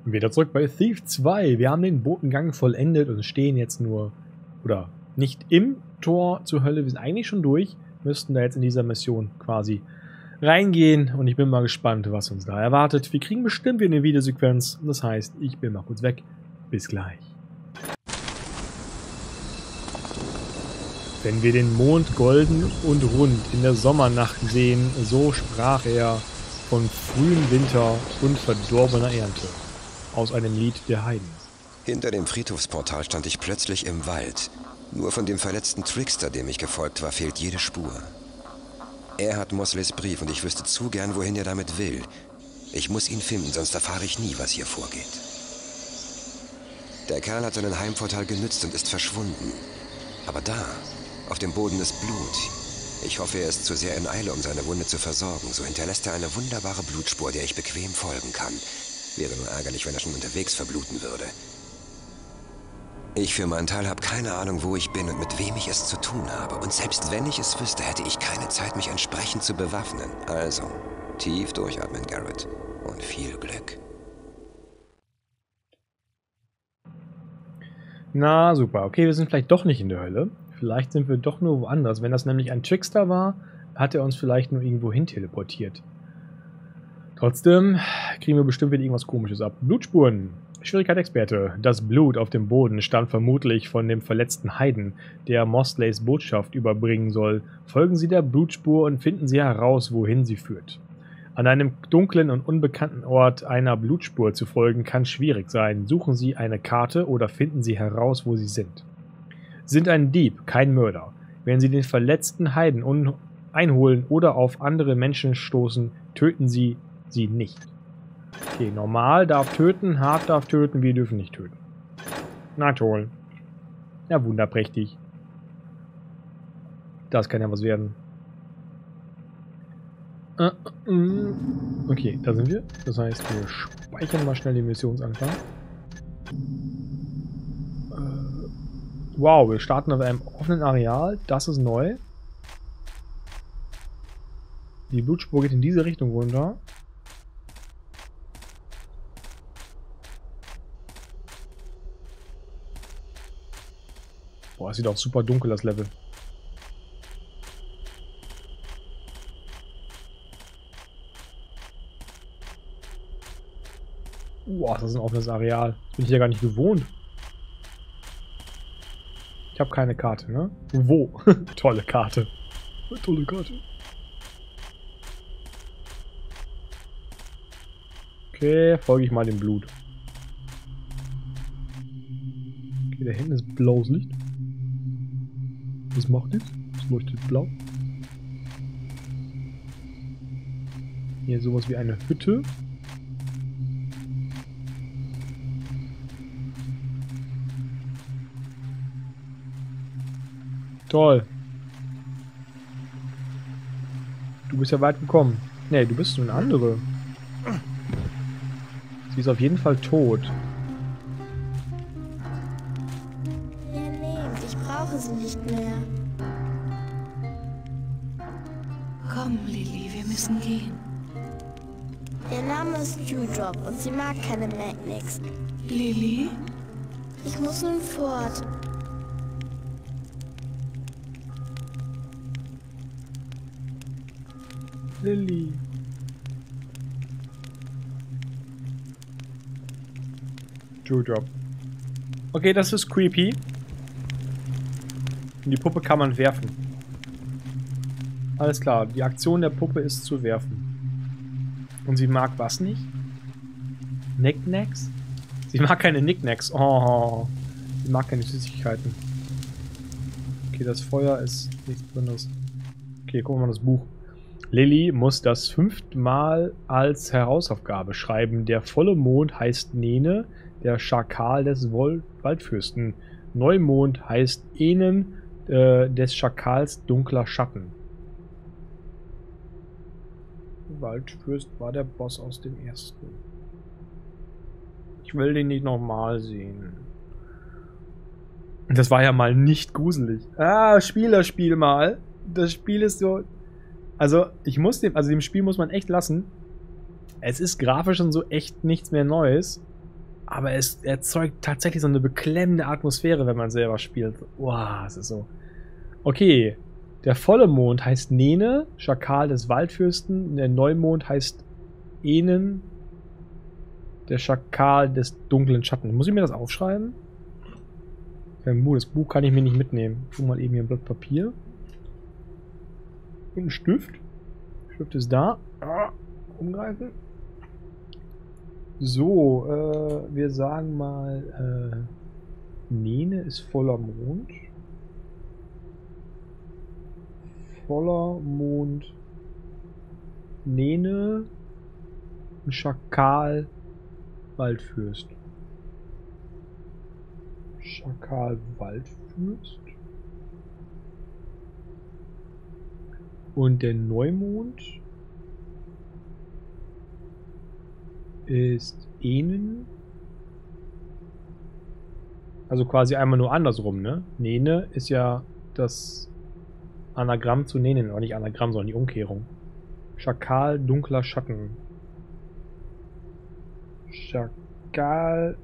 Wieder zurück bei Thief 2. Wir haben den Botengang vollendet und stehen jetzt nur, oder nicht im Tor zur Hölle. Wir sind eigentlich schon durch, müssten da jetzt in dieser Mission quasi reingehen. Und ich bin mal gespannt, was uns da erwartet. Wir kriegen bestimmt wieder eine Videosequenz. Das heißt, ich bin mal kurz weg. Bis gleich. Wenn wir den Mond golden und rund in der Sommernacht sehen, so sprach er von frühem Winter und verdorbener Ernte. Aus einem Lied der Heiden. Hinter dem Friedhofsportal stand ich plötzlich im Wald. Nur von dem verletzten Trickster, dem ich gefolgt war, fehlt jede Spur. Er hat Mosleys Brief und ich wüsste zu gern, wohin er damit will. Ich muss ihn finden, sonst erfahre ich nie, was hier vorgeht. Der Kerl hat seinen Heimvorteil genützt und ist verschwunden. Aber da, auf dem Boden ist Blut. Ich hoffe, er ist zu sehr in Eile, um seine Wunde zu versorgen. So hinterlässt er eine wunderbare Blutspur, der ich bequem folgen kann. Wäre nur ärgerlich, wenn er schon unterwegs verbluten würde. Ich für meinen Teil habe keine Ahnung, wo ich bin und mit wem ich es zu tun habe. Und selbst wenn ich es wüsste, hätte ich keine Zeit, mich entsprechend zu bewaffnen. Also, tief durchatmen, Garrett. Und viel Glück. Na, super. Okay, wir sind vielleicht doch nicht in der Hölle. Vielleicht sind wir doch nur woanders. Wenn das nämlich ein Trickster war, hat er uns vielleicht nur irgendwo hin teleportiert. Trotzdem kriegen wir bestimmt wieder irgendwas Komisches ab. Blutspuren. Schwierigkeit Experte. Das Blut auf dem Boden stammt vermutlich von dem verletzten Heiden, der Mosleys Botschaft überbringen soll. Folgen Sie der Blutspur und finden Sie heraus, wohin sie führt. An einem dunklen und unbekannten Ort einer Blutspur zu folgen, kann schwierig sein. Suchen Sie eine Karte oder finden Sie heraus, wo sie sind. Sind ein Dieb, kein Mörder. Wenn Sie den verletzten Heiden einholen oder auf andere Menschen stoßen, töten Sie sie nicht. Okay, normal darf töten, hart darf töten, wir dürfen nicht töten. Na toll. Ja, wunderprächtig. Das kann ja was werden. Okay, da sind wir. Das heißt, wir speichern mal schnell den Missionsanfang. Wow, wir starten auf einem offenen Areal. Das ist neu. Die Blutspur geht in diese Richtung runter. Boah, es sieht auch super dunkel, das Level. Boah, das ist ein offenes Areal. Das bin ich ja gar nicht gewohnt. Ich habe keine Karte, ne? Wo? Tolle Karte. Tolle Karte. Okay, folge ich mal dem Blut. Okay, da hinten ist blaues Licht. Was macht das? Es leuchtet blau. Hier sowas wie eine Hütte. Toll. Du bist ja weit gekommen. Nee, du bist nur eine andere. Sie ist auf jeden Fall tot. Ihr nehmt, ich brauche sie nicht mehr. Komm, Lily, wir müssen gehen. Ihr Name ist Dewdrop und sie mag keine Magnix. Lily? Ich muss nun fort. Lily. Dewdrop. Okay, das ist creepy. Und die Puppe kann man werfen. Alles klar, die Aktion der Puppe ist zu werfen. Und sie mag was nicht? Knickknacks? Sie mag keine Knickknacks. Oh, sie mag keine Süßigkeiten. Okay, das Feuer ist nichts Besonderes. Okay, gucken wir mal das Buch. Lily muss das 5. Mal als Herausgabe schreiben. Der volle Mond heißt Nene, der Schakal des Waldfürsten. Neumond heißt Enen, des Schakals dunkler Schatten. Waldfürst war der Boss aus dem ersten. Ich will den nicht nochmal sehen. Das war ja mal nicht gruselig. Ah, Spiel mal. Das Spiel ist so... Also, dem Spiel muss man echt lassen. Es ist grafisch und so echt nichts mehr Neues. Aber es erzeugt tatsächlich so eine beklemmende Atmosphäre, wenn man selber spielt. Wow, es ist so. Okay, der volle Mond heißt Nene, Schakal des Waldfürsten. Der Neumond heißt Enen, der Schakal des dunklen Schatten. Muss ich mir das aufschreiben? Das Buch kann ich mir nicht mitnehmen. Ich tue mal eben hier ein Blatt Papier. Und ein Stift. Der Stift ist da. Umgreifen. So, wir sagen mal, Nene ist voller Mond. Voller Mond. Nene. Ein Schakal. Waldfürst. Schakal Waldfürst. Und der Neumond ist Enen. Also quasi einmal nur andersrum, ne? Nene ist ja das Anagramm zu Nenen, oder nicht Anagramm, sondern die Umkehrung. Schakal, dunkler Schatten. Schakal,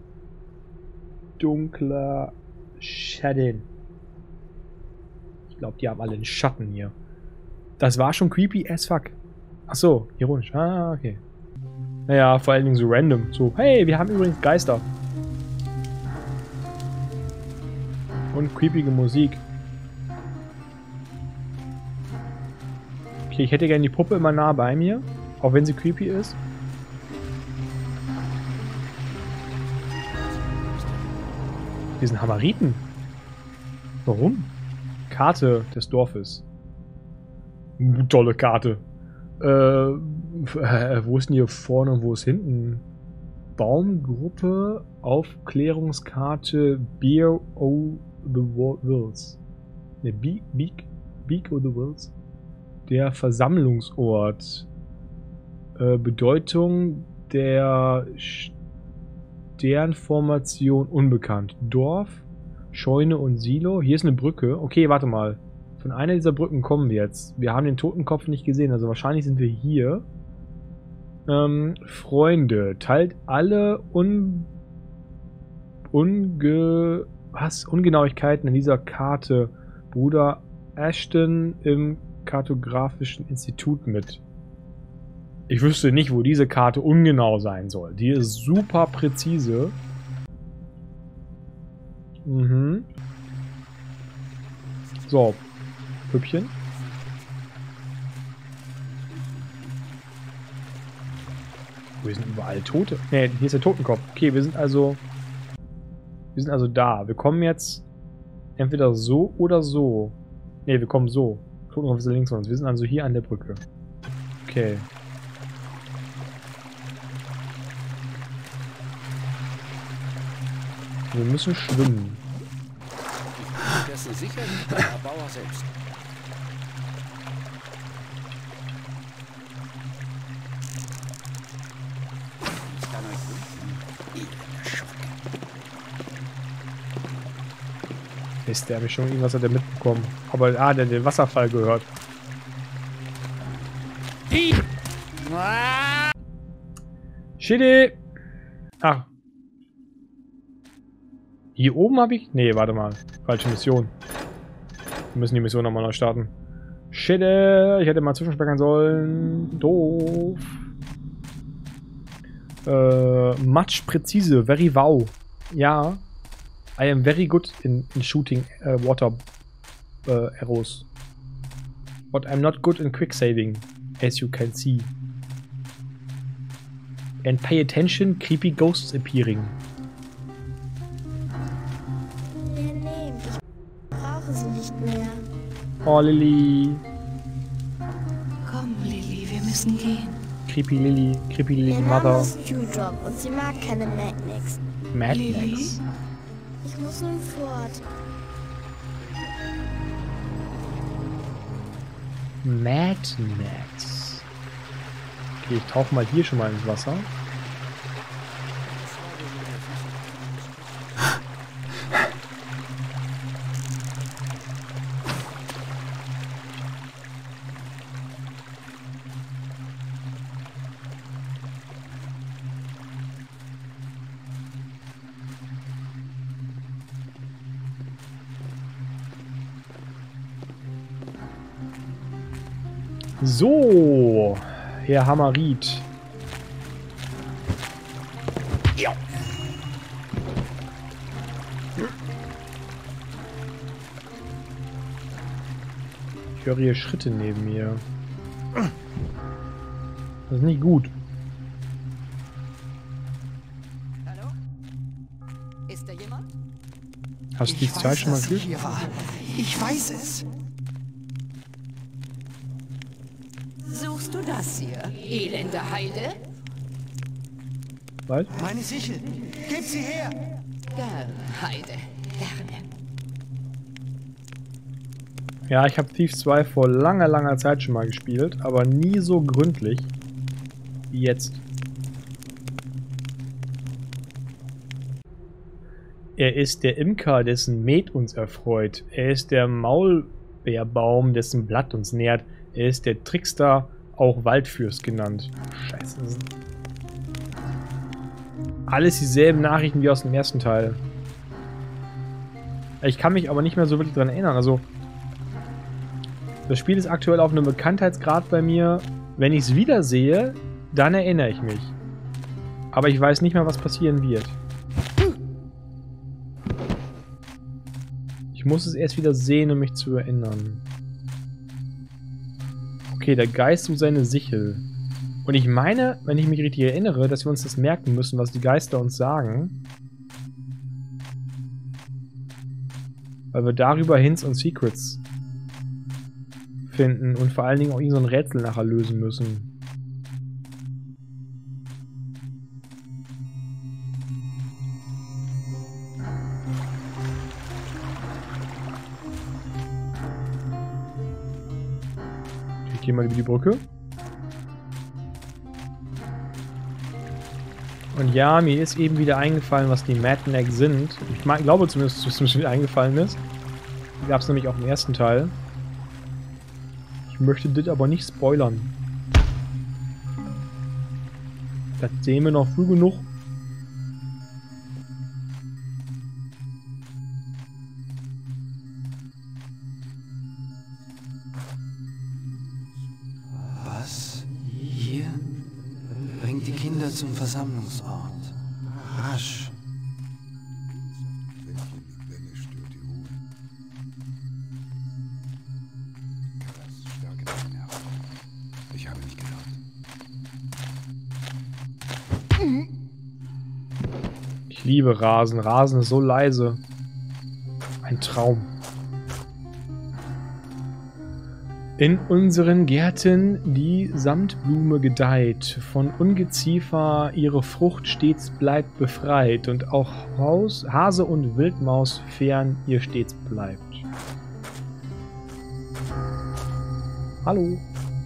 dunkler Schatten. Ich glaube, die haben alle einen Schatten hier. Das war schon creepy as fuck. Achso, ironisch. Ah, okay. Naja, vor allen Dingen so random. So, hey, wir haben übrigens Geister. Und creepige Musik. Okay, ich hätte gerne die Puppe immer nah bei mir. Auch wenn sie creepy ist. Hier sind Hamariten. Warum? Karte des Dorfes. Tolle Karte. Wo ist denn hier vorne und wo ist hinten? Baumgruppe, Aufklärungskarte, Beer o' the Wills. Ne, Beak o' the Wills. Der Versammlungsort. Bedeutung der Sternformation unbekannt. Dorf, Scheune und Silo. Hier ist eine Brücke. Okay, warte mal. Von einer dieser Brücken kommen wir jetzt. Wir haben den Totenkopf nicht gesehen, also wahrscheinlich sind wir hier. Freunde, teilt alle Ungenauigkeiten in dieser Karte Bruder Ashton im Kartografischen Institut mit. Ich wüsste nicht, wo diese Karte ungenau sein soll. Die ist super präzise. Mhm. So. Püppchen. Oh, hier sind überall Tote. Ne, hier ist der Totenkopf. Okay, wir sind also da. Wir kommen jetzt entweder so oder so. Ne, wir kommen so. Totenkopf ist links von uns. Wir sind also hier an der Brücke. Okay. Wir müssen schwimmen. Das ist sicher nicht der Erbauer selbst. Ich kann euch wünschen, Mist, der hat mich schon irgendwas hat er mitbekommen. Aber, der hat den Wasserfall gehört. Shitty! Ach. Hier oben habe ich... Nee, warte mal. Falsche Mission. Wir müssen die Mission nochmal neu starten. Shitty! Ich hätte mal zwischenspeichern sollen. Doof. Much präzise. Very wow. Ja. I am very good in shooting water arrows. But I'm not good in quick saving, as you can see. And pay attention, creepy ghosts appearing. Nee, ich brauche sie nicht mehr. Oh, Lilly. Komm, Lilly, wir müssen gehen. Creepy Lilly Ihr Name Mother. ist Dewdrop und sie mag keine Madnex. Mad Lilly? Max. Ich muss nun fort. Mad Max. Okay, ich tauche mal hier schon mal ins Wasser. So, Herr Hammerit. Ja. Ich höre hier Schritte neben mir. Das ist nicht gut. Hallo? Ist da jemand? Hast du die Zeit schon mal gespielt? Hier war. Ich weiß es. Suchst du das hier, elende Heide? Was? Meine Sichel. Gib sie her. Gern, Heide. Gerne. Ja, ich habe Thief 2 vor langer Zeit schon mal gespielt, aber nie so gründlich wie jetzt. Er ist der Imker, dessen Met uns erfreut. Er ist der Maulbeerbaum, dessen Blatt uns nährt. Er ist der Trickster, auch Waldfürst genannt. Scheiße. Alles dieselben Nachrichten wie aus dem ersten Teil. Ich kann mich aber nicht mehr so wirklich dran erinnern. Also, das Spiel ist aktuell auf einem Bekanntheitsgrad bei mir. Wenn ich es wieder sehe, dann erinnere ich mich. Aber ich weiß nicht mehr, was passieren wird. Ich muss es erst wieder sehen, um mich zu erinnern. Okay, der Geist sucht seine Sichel. Und ich meine, wenn ich mich richtig erinnere, dass wir uns das merken müssen, was die Geister uns sagen. Weil wir darüber Hints und Secrets finden und vor allen Dingen auch irgend so ein Rätsel nachher lösen müssen. Ich gehe mal über die Brücke. Und ja, mir ist eben wieder eingefallen, was die Madneck sind. Ich glaube zumindest, dass es mir eingefallen ist. Die gab es nämlich auch im ersten Teil. Ich möchte das aber nicht spoilern. Das sehen wir noch früh genug. Was? Hier? Bringt die Kinder zum Versammlungsort. Rasch. Ich habe nicht gehört. Ich liebe Rasen. Rasen ist so leise. Ein Traum. In unseren Gärten die Samtblume gedeiht, von Ungeziefer ihre Frucht stets bleibt befreit und auch Hase und Wildmaus fern ihr stets bleibt. Hallo.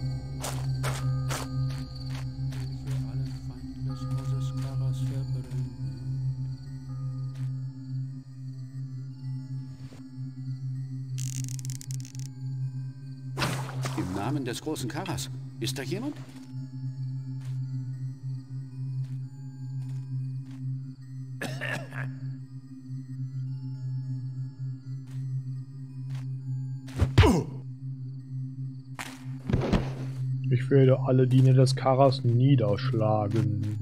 Im Namen des großen Karas. Ist da jemand? Ich werde alle Diener des Karas niederschlagen.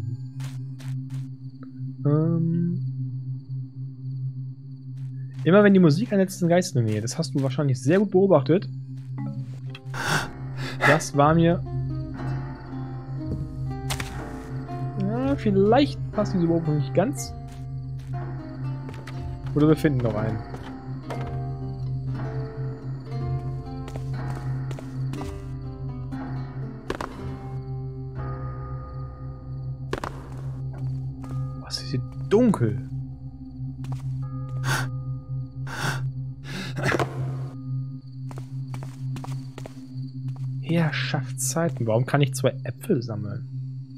Immer wenn die Musik einsetzt, ist ein Geist in der Nähe. Das hast du wahrscheinlich sehr gut beobachtet. Das war mir... Ja, vielleicht passt diese Beobachtung nicht ganz. Oder wir finden noch einen. Was ist hier dunkel? Herrschaftszeiten. Warum kann ich 2 Äpfel sammeln?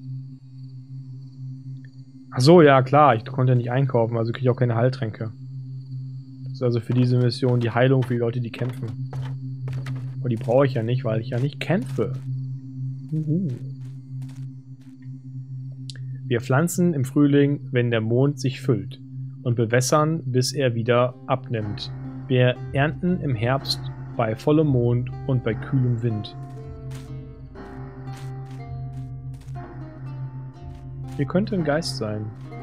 Achso, ja klar, ich konnte nicht einkaufen, also kriege ich auch keine Heiltränke. Das ist also für diese Mission die Heilung für die Leute, die kämpfen. Aber die brauche ich ja nicht, weil ich ja nicht kämpfe. Wir pflanzen im Frühling, wenn der Mond sich füllt, und bewässern, bis er wieder abnimmt. Wir ernten im Herbst bei vollem Mond und bei kühlem Wind. Hier könnte ein Geist sein.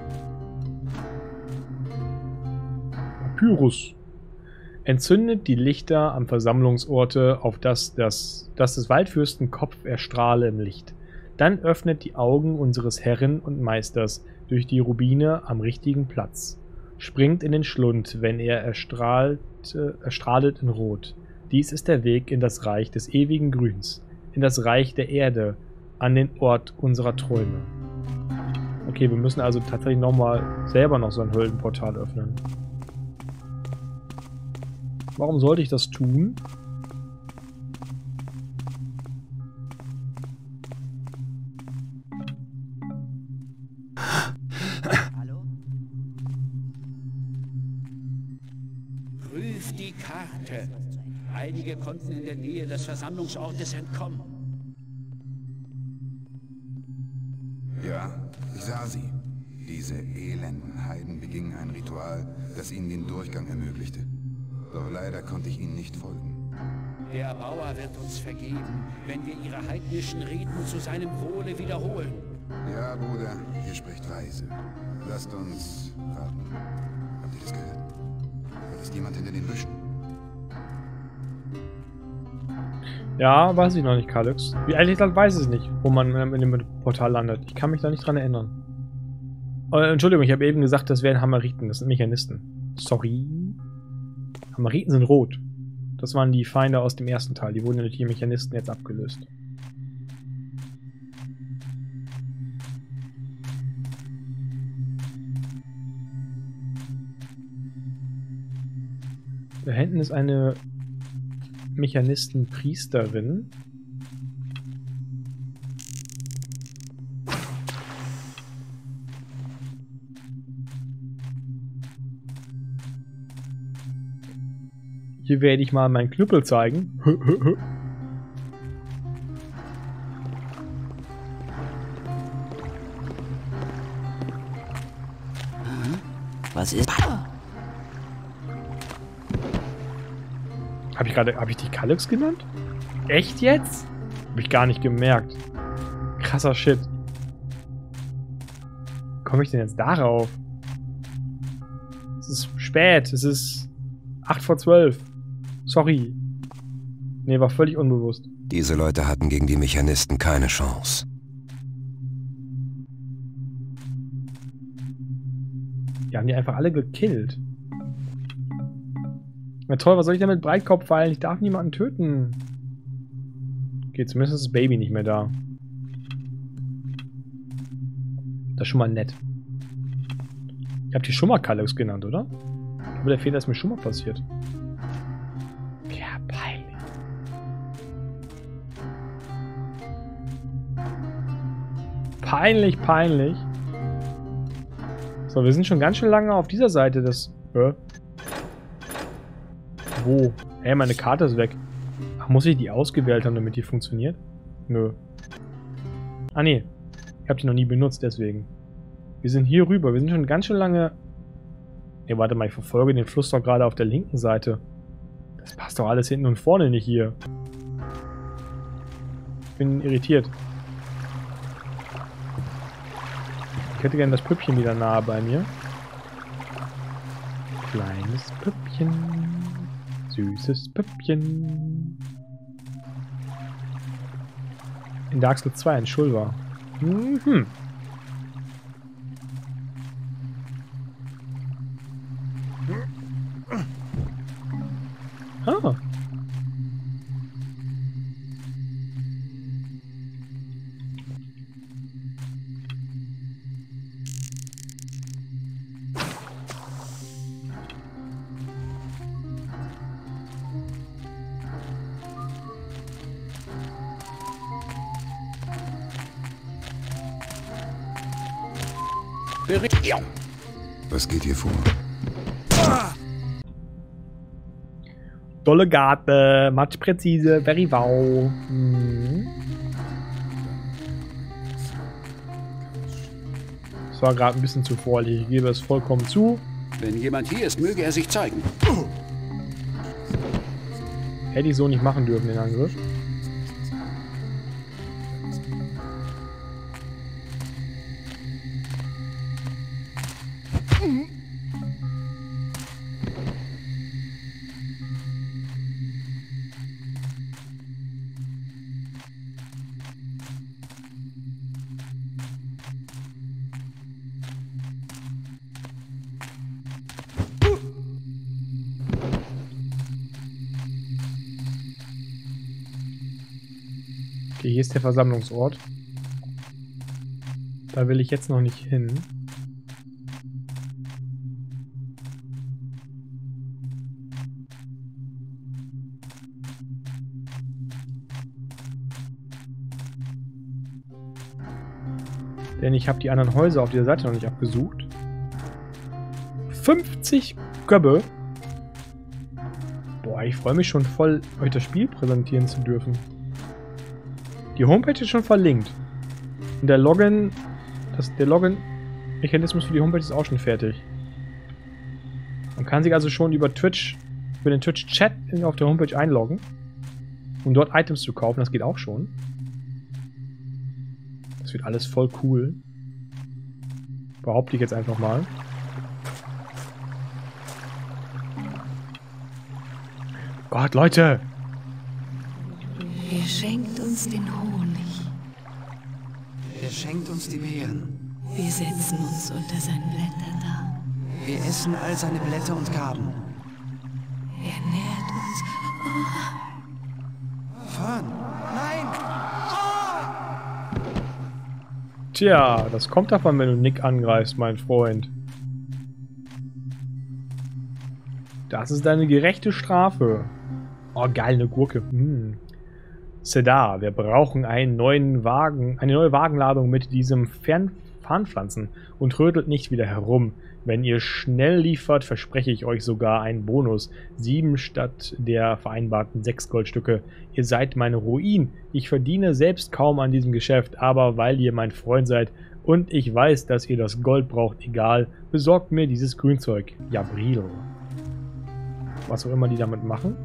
Papyrus. Entzündet die Lichter am Versammlungsorte, auf dass des Waldfürsten Kopf erstrahle im Licht. Dann öffnet die Augen unseres Herren und Meisters durch die Rubine am richtigen Platz. Springt in den Schlund, wenn er erstrahlet in Rot. Dies ist der Weg in das Reich des ewigen Grüns, in das Reich der Erde, an den Ort unserer Träume. Okay, wir müssen also tatsächlich nochmal selber noch so ein Höllenportal öffnen. Warum sollte ich das tun? Hallo? Prüf die Karte. Einige konnten in der Nähe des Versammlungsortes entkommen. Ja, ich sah sie. Diese elenden Heiden begingen ein Ritual, das ihnen den Durchgang ermöglichte. Doch leider konnte ich ihnen nicht folgen. Der Bauer wird uns vergeben, wenn wir ihre heidnischen Riten zu seinem Wohle wiederholen. Ja, Bruder, hier spricht Weise. Lasst uns warten. Habt ihr das gehört? Da ist jemand hinter den Büschen. Ja, weiß ich noch nicht, Kalyx. Ehrlich gesagt weiß ich nicht, wo man in dem Portal landet. Ich kann mich da nicht dran erinnern. Entschuldigung, ich habe eben gesagt, das wären Hammeriten. Das sind Mechanisten. Sorry. Hammeriten sind rot. Das waren die Feinde aus dem ersten Teil. Die wurden durch die Mechanisten jetzt abgelöst. Da hinten ist eine Mechanistenpriesterin. Hier werde ich mal meinen Knüppel zeigen. Was ist... Habe ich dich Kalyx genannt? Echt jetzt? Habe ich gar nicht gemerkt. Krasser Shit. Wie komme ich denn jetzt darauf? Es ist spät. Es ist 8 vor 12. Sorry. Nee, war völlig unbewusst. Diese Leute hatten gegen die Mechanisten keine Chance. Die haben die einfach alle gekillt. Na toll, was soll ich denn mit Breitkopf feilen? Ich darf niemanden töten. Okay, zumindest ist das Baby nicht mehr da. Das ist schon mal nett. Ich hab die schon mal Kalyx genannt, oder? Aber der Fehler ist mir schon mal passiert. Ja, peinlich. Peinlich, peinlich. So, wir sind schon ganz schön lange auf dieser Seite des... Wo? Hey, meine Karte ist weg. Ach, muss ich die ausgewählt haben, damit die funktioniert? Nö. Ah, nee. Ich habe die noch nie benutzt, deswegen. Wir sind hier rüber. Wir sind schon ganz schön lange... Ne, warte mal, ich verfolge den Fluss doch gerade auf der linken Seite. Das passt doch alles hinten und vorne nicht hier. Ich bin irritiert. Ich hätte gerne das Püppchen wieder nahe bei mir. Kleines Püppchen. Süßes Püppchen. In Dark Souls 2 ein Schulver. Mhm. Ah. Was geht hier vor? Dolle Garte, matschpräzise, very wow. Mhm. Das war gerade ein bisschen zu vorlich. Ich gebe es vollkommen zu. Wenn jemand hier ist, möge er sich zeigen. Hätte ich so nicht machen dürfen, den Angriff. hier ist der Versammlungsort. Da will ich jetzt noch nicht hin. Denn ich habe die anderen Häuser auf dieser Seite noch nicht abgesucht. 50 Köbbe. Boah, ich freue mich schon voll, euch das Spiel präsentieren zu dürfen. Die Homepage ist schon verlinkt. Und der Login-Mechanismus für die Homepage ist auch schon fertig. Man kann sich also schon über Twitch, über den Twitch-Chat auf der Homepage einloggen, um dort Items zu kaufen. Das geht auch schon. Das wird alles voll cool. Behaupte ich jetzt einfach mal. Gott, Leute! Er schenkt uns den Honig. Er schenkt uns die Beeren. Wir setzen uns unter seinen Blättern da. Wir essen all seine Blätter und Gaben. Er nährt uns. Fern! Nein! Tja, das kommt davon, wenn du Nick angreifst, mein Freund. Das ist deine gerechte Strafe. Oh, geil, eine Gurke. Sedar, wir brauchen einen neuen Wagen, eine neue Wagenladung mit diesem Farnpflanzen und rödelt nicht wieder herum. Wenn ihr schnell liefert, verspreche ich euch sogar einen Bonus. 7 statt der vereinbarten 6 Goldstücke. Ihr seid meine Ruin. Ich verdiene selbst kaum an diesem Geschäft, aber weil ihr mein Freund seid und ich weiß, dass ihr das Gold braucht, egal, besorgt mir dieses Grünzeug. Jabril. Was auch immer die damit machen.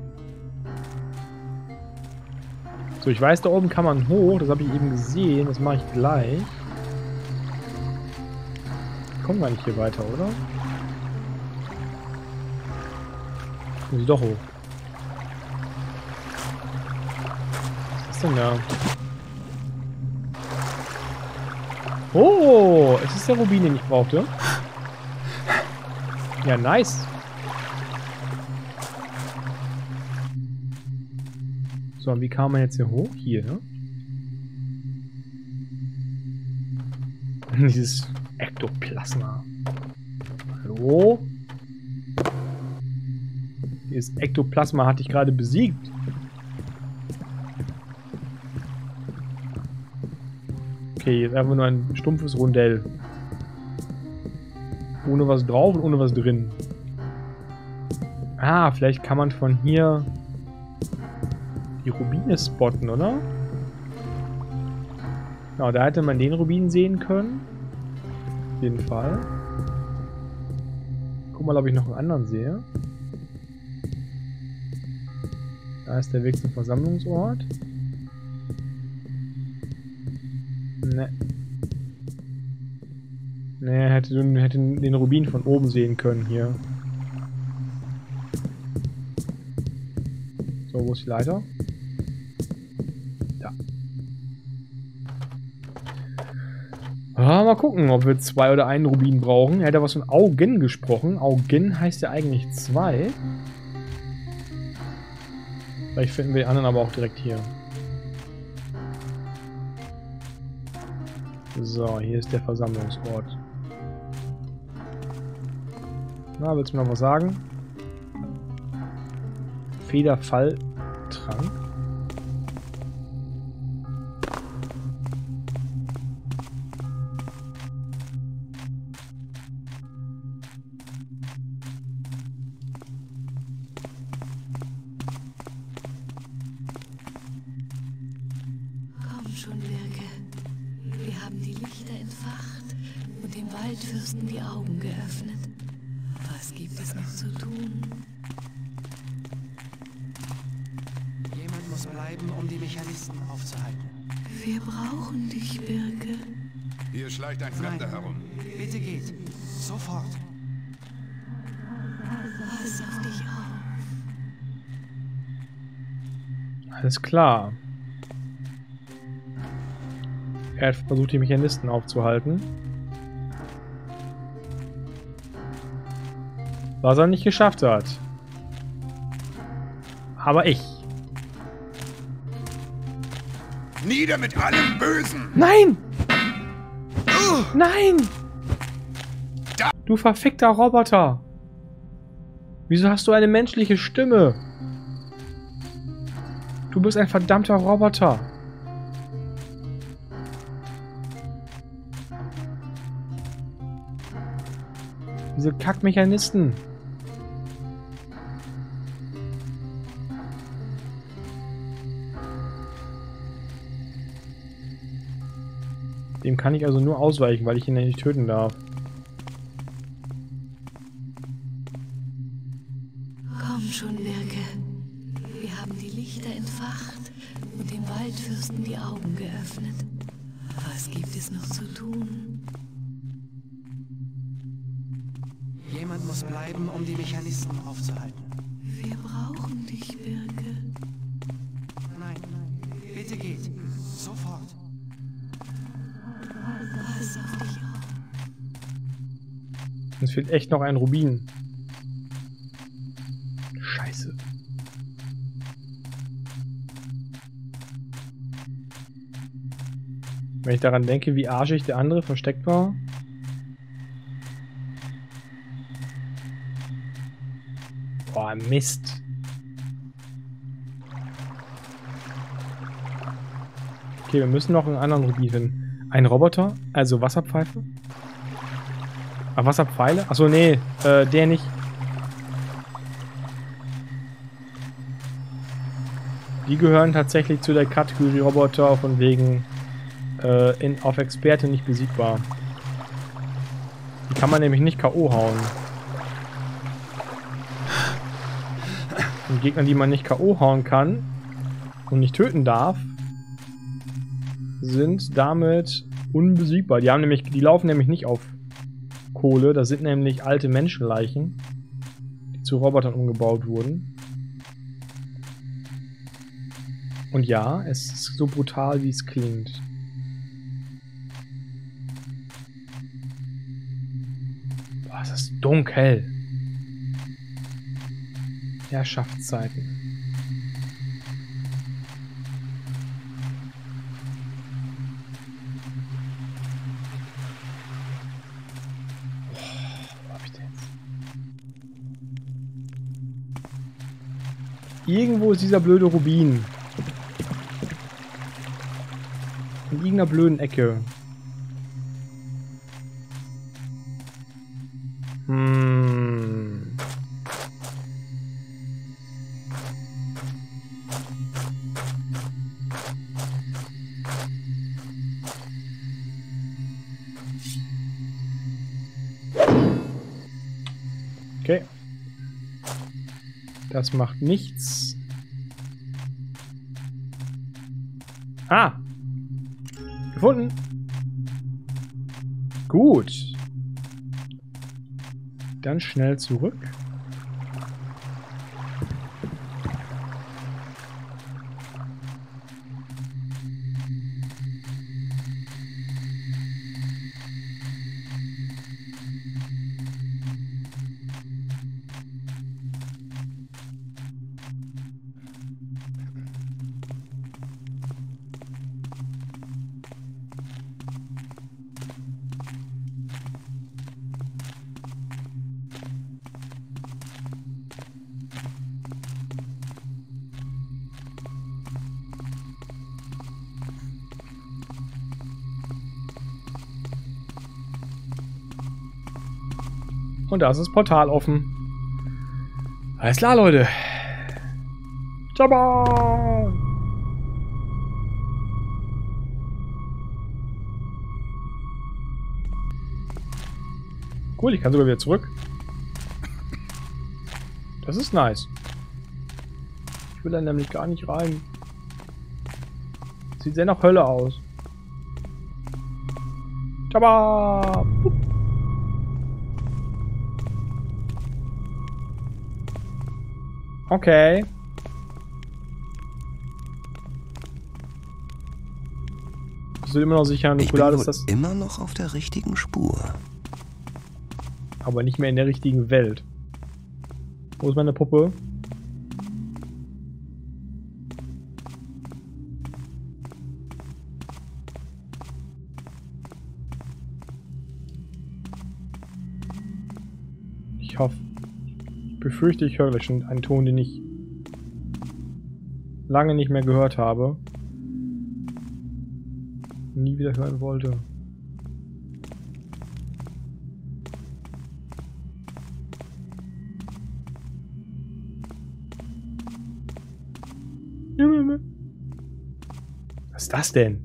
So, ich weiß, da oben kann man hoch. Das habe ich eben gesehen. Das mache ich gleich. Ich komme gar nicht hier weiter, oder? Muss ich doch hoch. Was ist denn da? Oh, es ist der Rubin, den ich brauchte. Ja, nice. So, und wie kam man jetzt hier hoch? Hier, ne? Dieses Ektoplasma. Hallo? Dieses Ektoplasma hatte ich gerade besiegt. Okay, jetzt einfach nur ein stumpfes Rondell. Ohne was drauf und ohne was drin. Ah, vielleicht kann man von hier die Rubine spotten, oder? Genau, da hätte man den Rubin sehen können. Auf jeden Fall. Guck mal, ob ich noch einen anderen sehe. Da ist der Weg zum Versammlungsort. Ne. Ne, hätte den Rubin von oben sehen können hier. So, wo ist die Leiter? Da. Ah, mal gucken, ob wir 2 oder einen Rubin brauchen. Er hat ja was von Augen gesprochen. Augen heißt ja eigentlich 2. Vielleicht finden wir die anderen aber auch direkt hier. So, hier ist der Versammlungsort. Na, willst du mir noch was sagen? Federfalltrank. Komm schon, Birke. Wir haben die Lichter entfacht und dem Waldfürsten die Augen geöffnet. Was gibt es noch zu tun? Jemand muss bleiben, um die Mechanismen aufzuhalten. Wir brauchen dich, Birke. Hier schleicht ein Fremder herum. Bitte geht. Sofort. Pass auf dich auf. Alles klar. Er hat versucht, die Mechanisten aufzuhalten. Was er nicht geschafft hat. Aber ich. Nieder mit allem Bösen! Nein! Nein! Du verfickter Roboter! Wieso hast du eine menschliche Stimme? Du bist ein verdammter Roboter. Diese Kackmechanisten. Dem kann ich also nur ausweichen, weil ich ihn ja nicht töten darf. Komm schon, Birke. Wir haben die Lichter entfacht und dem Waldfürsten die Augen geöffnet. Was gibt es noch zu tun? Jemand muss bleiben, um die Mechanisten aufzuhalten. Wir brauchen dich, Birke. Nein, bitte geht. Sofort. Pass auf dich auf. Uns fehlt echt noch ein Rubin. Scheiße. Wenn ich daran denke, wie arschig der andere versteckt war. Boah, Mist. Okay, wir müssen noch einen anderen Rubin finden. Ein Roboter, also Wasserpfeife. Ah, Wasserpfeile? Achso, nee, der nicht. Die gehören tatsächlich zu der Kategorie Roboter von wegen auf Experte nicht besiegbar. Die kann man nämlich nicht K.O. hauen. Und Gegner, die man nicht K.O. hauen kann und nicht töten darf, sind damit unbesiegbar. Die laufen nämlich nicht auf Kohle. Das sind nämlich alte Menschenleichen, die zu Robotern umgebaut wurden. Und ja, es ist so brutal, wie es klingt. Boah, es ist dunkel. Herrschaftszeiten. Irgendwo ist dieser blöde Rubin. In irgendeiner blöden Ecke. Okay. Das macht nichts. Ah! Gefunden! Gut. Dann schnell zurück. Und da ist das Portal offen. Alles klar, Leute. Ciao. Cool, ich kann sogar wieder zurück. Das ist nice. Ich will da nämlich gar nicht rein. Sieht sehr nach Hölle aus. Ciao. Okay. Bist du immer noch sicher, Nukular, ist das immer noch auf der richtigen Spur. Aber nicht mehr in der richtigen Welt. Wo ist meine Puppe? befürchte, ich höre schon einen Ton, den ich lange nicht mehr gehört habe. Nie wieder hören wollte. Was ist das denn?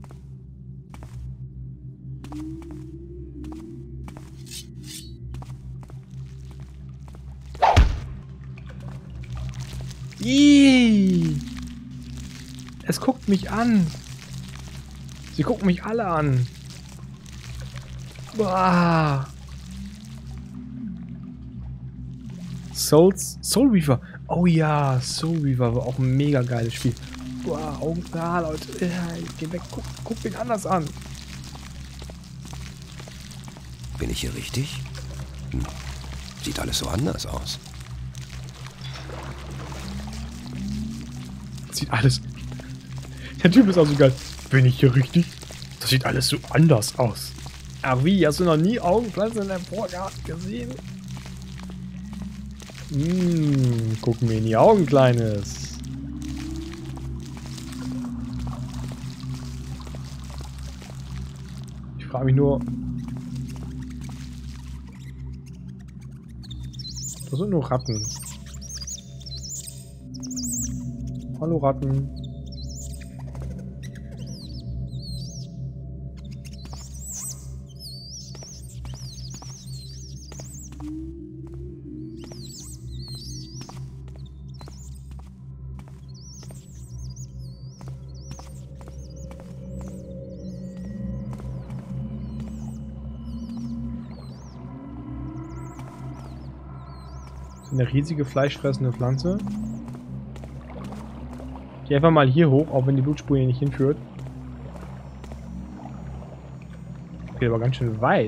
Ihhh. Es guckt mich an. Sie gucken mich alle an. Boah. Soul Reaver. Oh ja, Soul Reaver war auch ein mega geiles Spiel. Boah, Augen. Ah, Leute. Geh weg. Guck mich anders an. Bin ich hier richtig? Sieht alles so anders aus. Sieht alles... Der Typ ist auch so geil. Bin ich hier richtig? Das sieht alles so anders aus. Ach wie, hast du noch nie Augenpflanzen in deinem Vorgarten gesehen? Guck mir in die Augen, Kleines. Ich frage mich nur... Das sind nur Ratten. Hallo Ratten. Eine riesige fleischfressende Pflanze. Geh einfach mal hier hoch, auch wenn die Blutspur hier nicht hinführt. Geht aber ganz schön weit.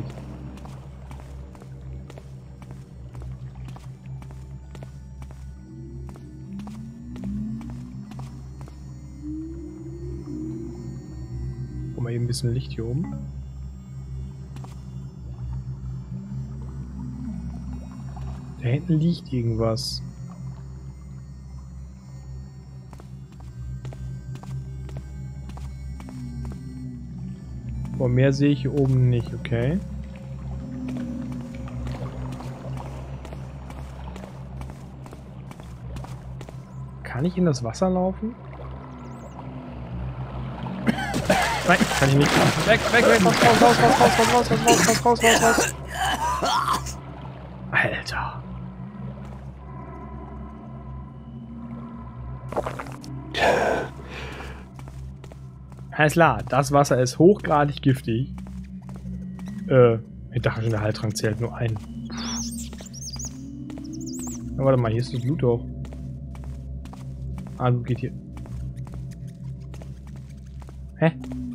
Guck mal eben ein bisschen Licht hier oben. Da hinten liegt irgendwas. Boah, mehr sehe ich hier oben nicht, okay. Kann ich in das Wasser laufen? Nein, kann ich nicht. Weg, raus. Alter. Alles klar, das Wasser ist hochgradig giftig. Ich dachte schon, der Heiltrank zählt nur ein. Ja, warte mal, hier ist das Blut auch. Ah, Blut geht hier. Hä?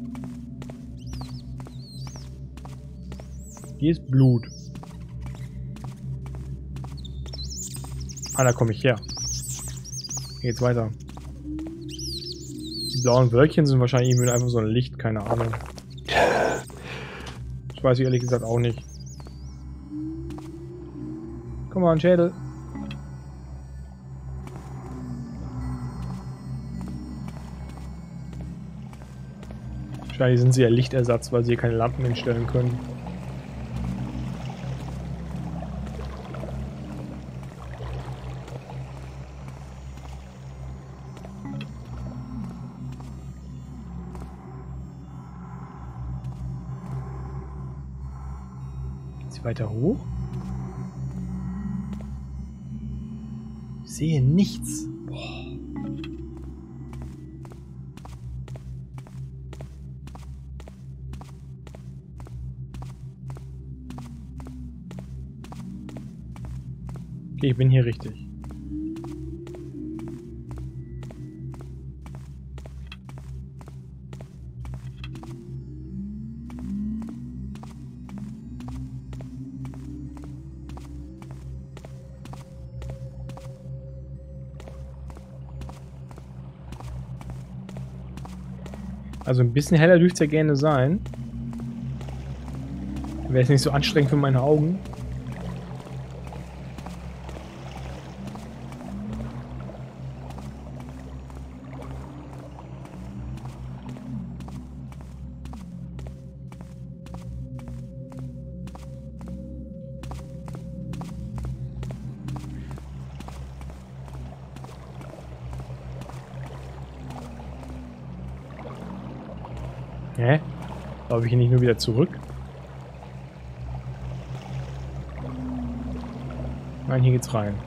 Hier ist Blut. Ah, da komme ich her. Hier geht's weiter. Die blauen Wölkchen sind wahrscheinlich irgendwie einfach so ein Licht, keine Ahnung. Ich weiß ehrlich gesagt auch nicht. Komm mal, ein Schädel. Wahrscheinlich sind sie ja Lichtersatz, weil sie hier keine Lampen hinstellen können. Weiter hoch. Ich sehe nichts. Boah. Okay, ich bin hier richtig. Also ein bisschen heller dürfte es ja gerne sein. Wäre es nicht so anstrengend für meine Augen. Hä? Laufe ich hier nicht nur wieder zurück? Nein, hier geht's rein.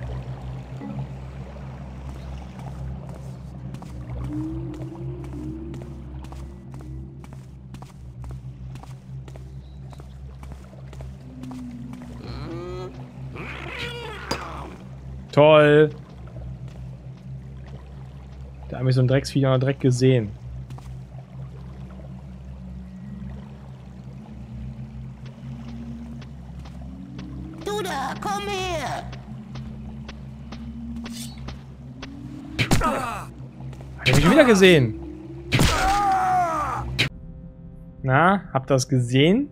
Toll! Da habe ich so ein Drecksvieh noch direkt gesehen. Du da, komm her! Hab ich mich wieder gesehen? Na, habt ihr das gesehen?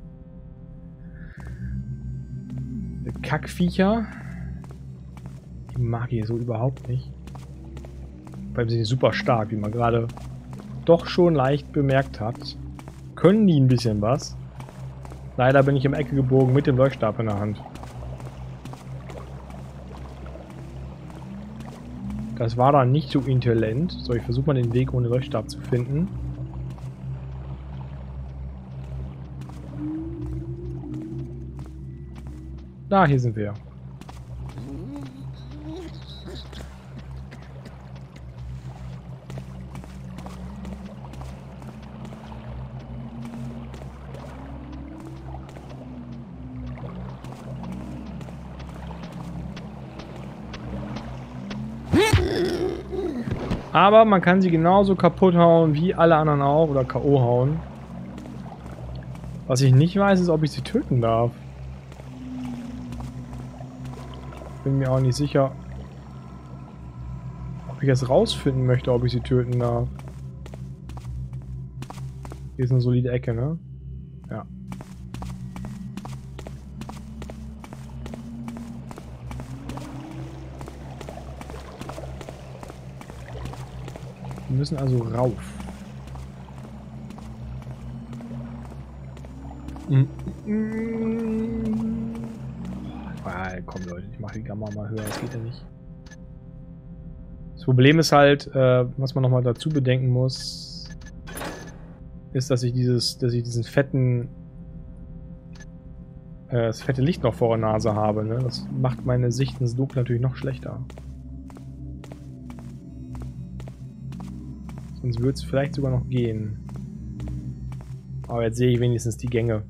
Die Kackviecher. Die mag ich so überhaupt nicht. Weil sie sind super stark, wie man gerade doch schon leicht bemerkt hat. Können die ein bisschen was? Leider bin ich im Ecke gebogen mit dem Leuchtstab in der Hand. Das war dann nicht so intelligent. So, ich versuche mal den Weg ohne Leuchtstab zu finden. Da, hier sind wir. Aber man kann sie genauso kaputt hauen wie alle anderen auch oder K.O. hauen. Was ich nicht weiß, ist, ob ich sie töten darf. Bin mir auch nicht sicher, ob ich es rausfinden möchte, ob ich sie töten darf. Hier ist eine solide Ecke, ne? Ja. Wir müssen also rauf. Ah, komm Leute, ich mache die Gamma mal höher, das geht ja nicht. Das Problem ist halt, was man nochmal dazu bedenken muss, ist, dass ich diesen fetten, das fette Licht noch vor der Nase habe, ne? Das macht meine Sicht ins Dunkel natürlich noch schlechter. Sonst würde es vielleicht sogar noch gehen. Aber jetzt sehe ich wenigstens die Gänge.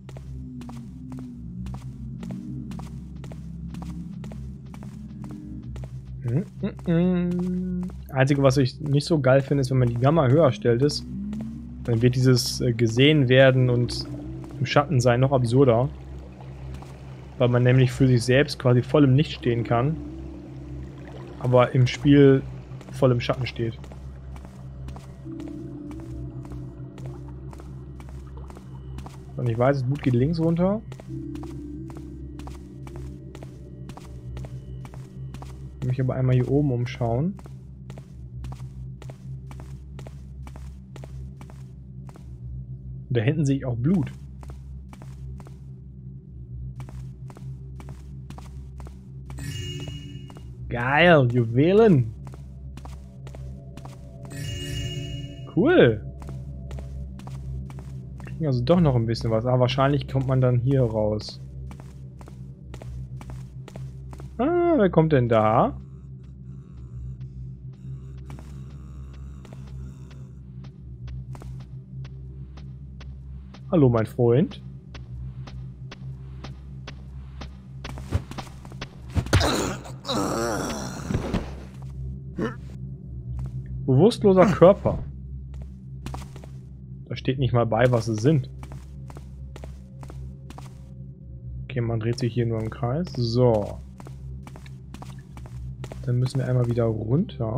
Einzige, was ich nicht so geil finde, ist, wenn man die Gamma höher stellt, dann wird dieses gesehen werden und im Schatten sein noch absurder. Weil man nämlich für sich selbst quasi voll im Licht stehen kann, aber im Spiel voll im Schatten steht. Und ich weiß, das Blut geht links runter. Ich will mich aber einmal hier oben umschauen. Und da hinten sehe ich auch Blut. Geil, Juwelen. Cool. Kriegen also doch noch ein bisschen was. Aber wahrscheinlich kommt man dann hier raus. Ah, wer kommt denn da? Hallo, mein Freund. Bewusstloser Körper. Da steht nicht mal bei, was sie sind. Okay, man dreht sich hier nur im Kreis. So. Dann müssen wir einmal wieder runter.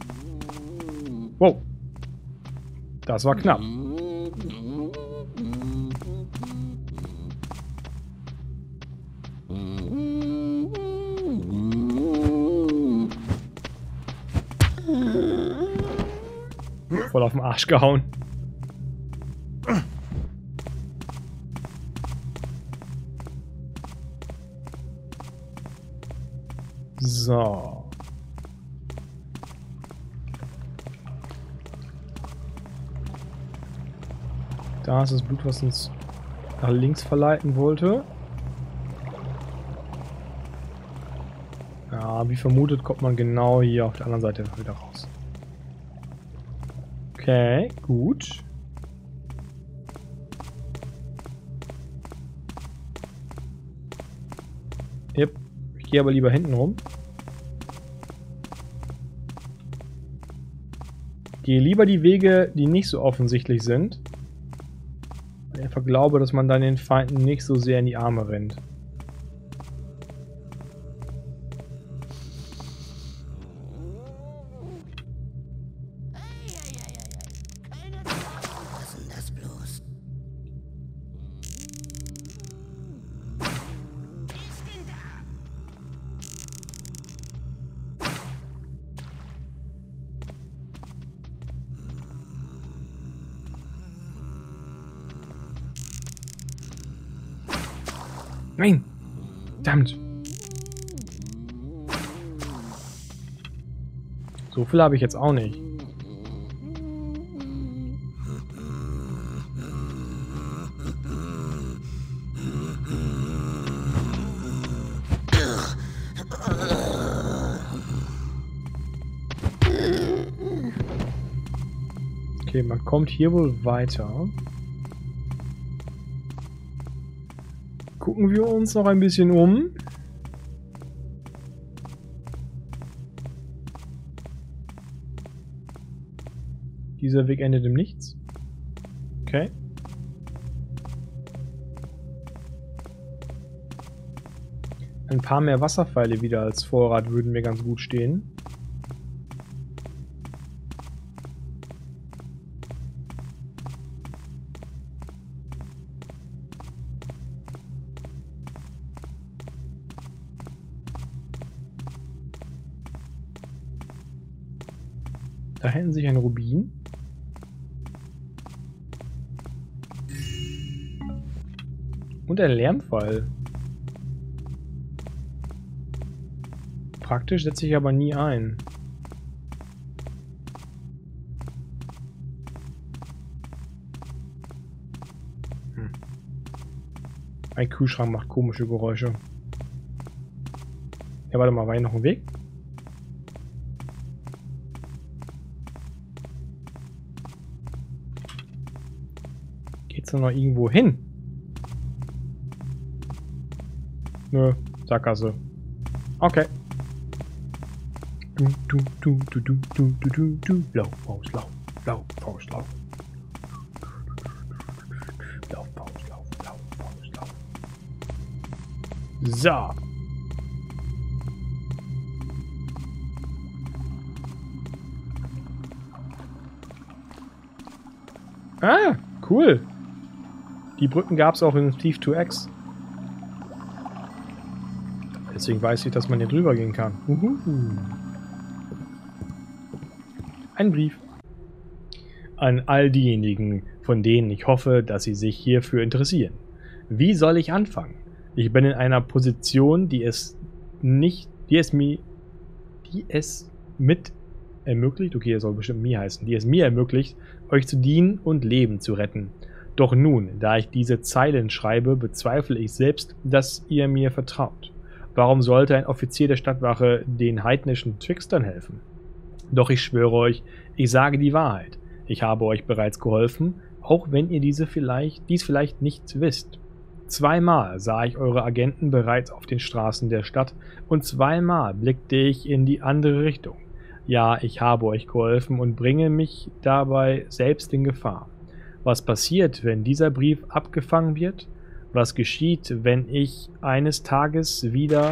Wow. Das war knapp. Voll auf den Arsch gehauen. So. Da ist das Blut, was uns nach links verleiten wollte. Ja, wie vermutet kommt man genau hier auf der anderen Seite wieder raus. Okay, gut. Yep. Ich gehe aber lieber hinten rum. Gehe lieber die Wege, die nicht so offensichtlich sind. Ich einfach glaube, dass man dann den Feinden nicht so sehr in die Arme rennt. Was ist denn das bloß? Nein! Verdammt! So viel habe ich jetzt auch nicht. Okay, man kommt hier wohl weiter. Gucken wir uns noch ein bisschen um. Dieser Weg endet im Nichts. Okay. Ein paar mehr Wasserpfeile wieder als Vorrat würden mir ganz gut stehen. Da hätten sich ein Rubin. Und ein Lärmpfeil. Praktisch setze ich aber nie ein. Ein Kühlschrank macht komische Geräusche. Ja, warte mal, war hier noch ein Weg? Geht's da noch irgendwo hin? Nö, Sackgasse. Okay. Lauf, Faust, lauf. Lauf, Faust, lauf. Lauf, Faust, lauf. Lauf, Faust, lauf. So. Ah, cool. Die Brücken gab es auch in Thief 2X. Deswegen weiß ich, dass man hier drüber gehen kann. Ein Brief. An all diejenigen, von denen ich hoffe, dass sie sich hierfür interessieren. Wie soll ich anfangen? Ich bin in einer Position, die es mit ermöglicht, okay, er soll bestimmt mir heißen, die es mir ermöglicht, euch zu dienen und Leben zu retten. Doch nun, da ich diese Zeilen schreibe, bezweifle ich selbst, dass ihr mir vertraut. Warum sollte ein Offizier der Stadtwache den heidnischen Trickstern helfen? Doch ich schwöre euch, ich sage die Wahrheit. Ich habe euch bereits geholfen, auch wenn ihr dies vielleicht nicht wisst. 2-mal sah ich eure Agenten bereits auf den Straßen der Stadt und 2-mal blickte ich in die andere Richtung. Ja, ich habe euch geholfen und bringe mich dabei selbst in Gefahr. Was passiert, wenn dieser Brief abgefangen wird? Was geschieht, wenn ich eines Tages wieder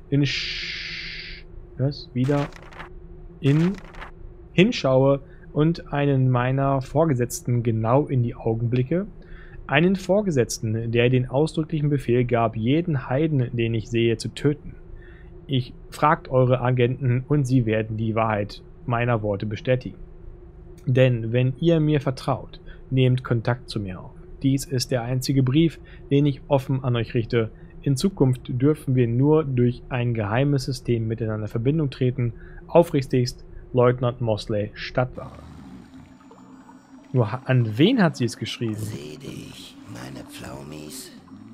hinschaue und einen meiner Vorgesetzten genau in die Augen blicke? Einen Vorgesetzten, der den ausdrücklichen Befehl gab, jeden Heiden, den ich sehe, zu töten. Ich fragt eure Agenten und sie werden die Wahrheit meiner Worte bestätigen. Denn wenn ihr mir vertraut, nehmt Kontakt zu mir auf. Dies ist der einzige Brief, den ich offen an euch richte. In Zukunft dürfen wir nur durch ein geheimes System miteinander in Verbindung treten. Aufrichtigst, Leutnant Mosley, Stadtwache. Nur an wen hat sie es geschrieben? Seh dich, meine Pflaumis.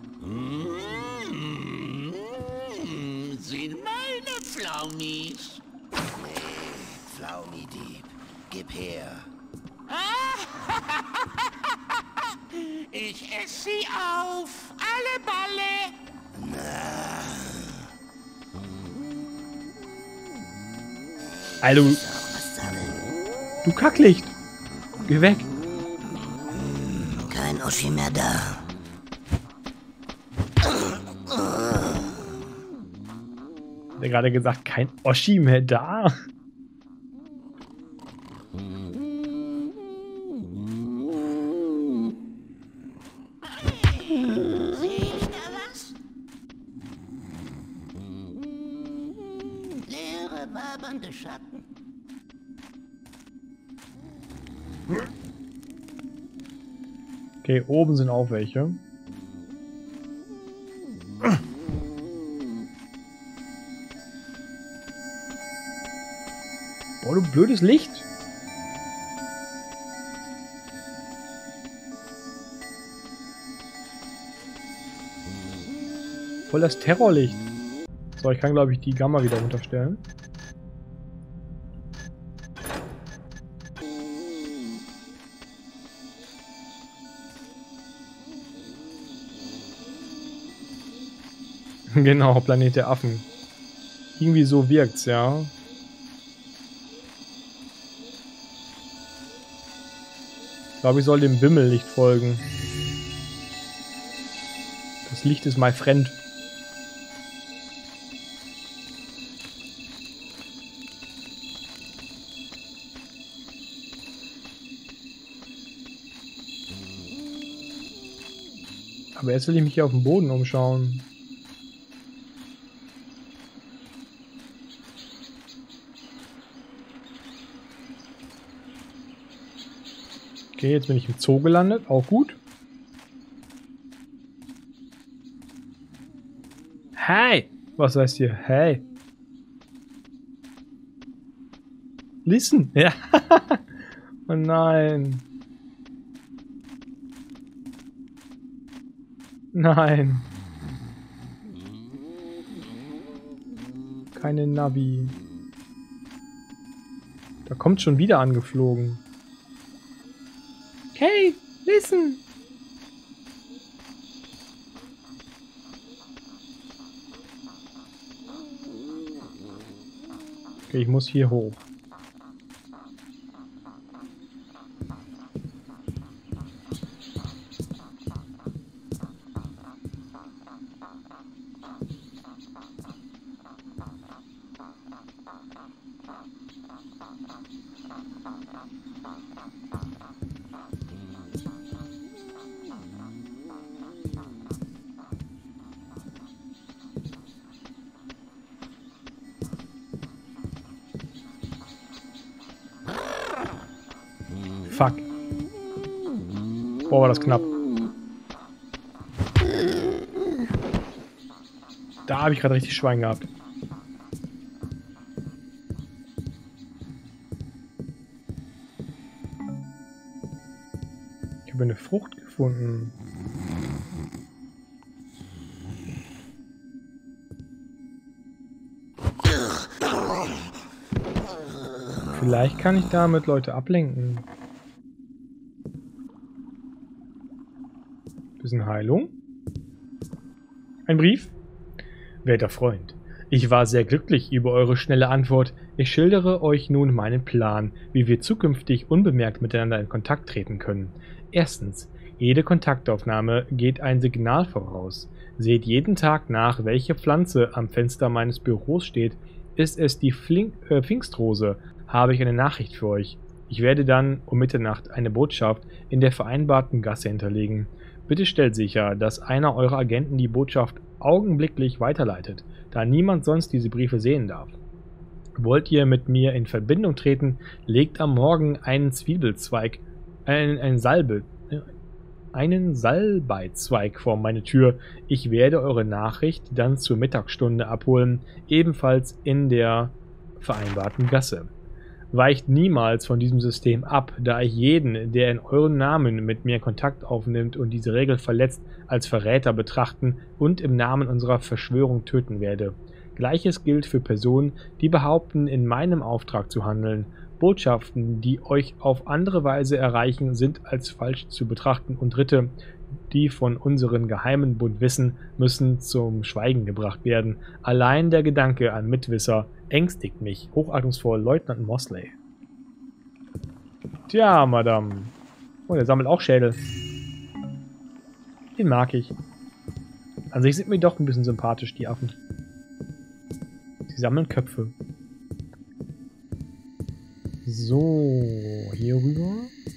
Sind meine Pflaumis. Nee, Pflaumidieb. Gib her. Ich esse sie auf. Alle Balle. Alter, du Kacklicht. Geh weg. Kein Oschi mehr da. Hat er gerade gesagt, kein Oschi mehr da? Sehe ich da was? Leere, wabernde Schatten. Okay, oben sind auch welche. Boah, du blödes Licht. Voll das Terrorlicht. So, ich kann, glaube ich, die Gamma wieder runterstellen. Genau, Planet der Affen. Irgendwie so wirkt's, ja. Ich glaube, ich soll dem Wimmellicht folgen. Das Licht ist my friend. Aber jetzt will ich mich hier auf dem Boden umschauen. Okay, jetzt bin ich im Zoo gelandet. Auch gut. Hey! Was heißt hier? Hey! Listen! Ja! Oh nein! Nein! Keine Navi. Da kommt schon wieder angeflogen. Hey, listen! Okay, ich muss hier hoch. Fuck. Boah, war das knapp. Da habe ich gerade richtig Schwein gehabt. Ich habe eine Frucht gefunden. Vielleicht kann ich damit Leute ablenken. Bisschen Heilung. Ein Brief. Werter Freund, ich war sehr glücklich über eure schnelle Antwort. Ich schildere euch nun meinen Plan, wie wir zukünftig unbemerkt miteinander in Kontakt treten können. Erstens, jede Kontaktaufnahme geht ein Signal voraus. Seht jeden Tag nach, welche Pflanze am Fenster meines Büros steht. Ist es die Pfingstrose, habe ich eine Nachricht für euch. Ich werde dann um Mitternacht eine Botschaft in der vereinbarten Gasse hinterlegen. Bitte stellt sicher, dass einer eurer Agenten die Botschaft augenblicklich weiterleitet, da niemand sonst diese Briefe sehen darf. Wollt ihr mit mir in Verbindung treten, legt am Morgen einen Zwiebelzweig, einen Salbeizweig vor meine Tür. Ich werde eure Nachricht dann zur Mittagsstunde abholen, ebenfalls in der vereinbarten Gasse. Weicht niemals von diesem System ab, da ich jeden, der in eurem Namen mit mir Kontakt aufnimmt und diese Regel verletzt, als Verräter betrachten und im Namen unserer Verschwörung töten werde. Gleiches gilt für Personen, die behaupten, in meinem Auftrag zu handeln. Botschaften, die euch auf andere Weise erreichen, sind als falsch zu betrachten und Dritte, die von unserem geheimen Bund wissen, müssen zum Schweigen gebracht werden. Allein der Gedanke an Mitwisser ängstigt mich. Hochachtungsvoll, Leutnant Mosley. Tja, Madame. Oh, der sammelt auch Schädel. Den mag ich. An sich sind mir doch ein bisschen sympathisch, die Affen. Sie sammeln Köpfe. So, hier rüber.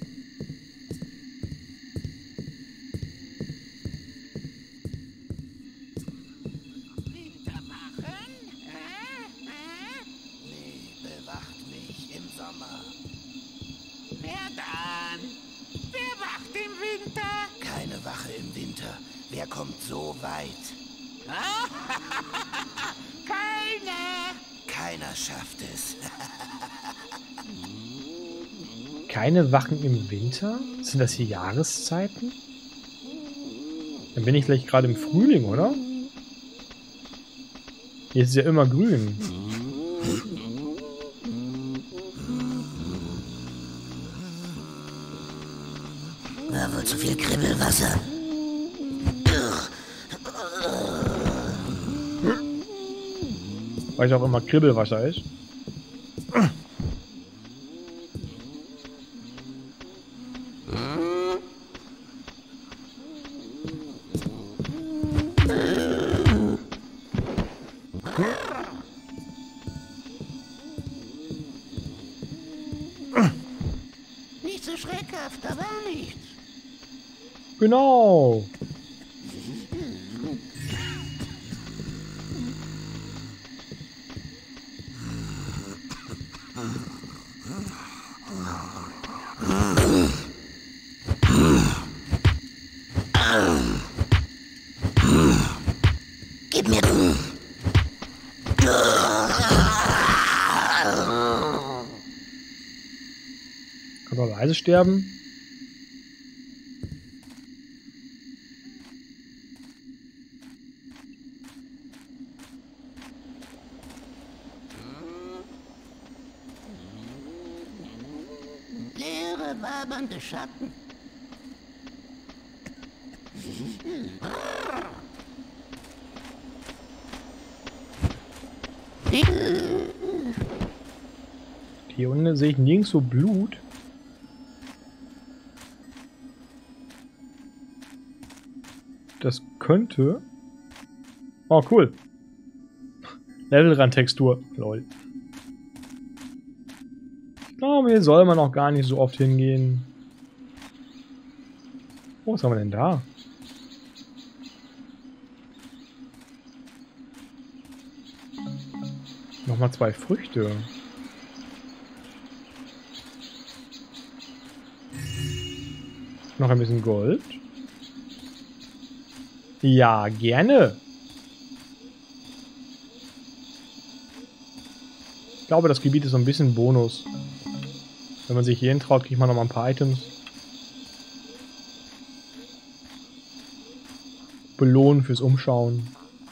Wer kommt so weit? Keiner schafft es. Keine Wachen im Winter? Sind das hier Jahreszeiten? Dann bin ich gleich gerade im Frühling, oder? Hier ist es ja immer grün. War wohl zu viel Kribbelwasser. Weil es auch immer Kribbelwasser ist. Nicht so schreckhaft, da war nichts. Genau. Gib mir... Kann doch leise sterben. Leere, wabernde Schatten. Hier unten sehe ich nirgendwo Blut. Das könnte... Oh, cool. Levelrand-Textur. Lol. Ich glaube, hier soll man auch gar nicht so oft hingehen. Oh, was haben wir denn da? Nochmal 2 Früchte. Noch ein bisschen Gold. Ja, gerne. Ich glaube, das Gebiet ist so ein bisschen Bonus. Wenn man sich hierhin traut, kriegt man noch mal ein paar Items. Belohnen fürs Umschauen.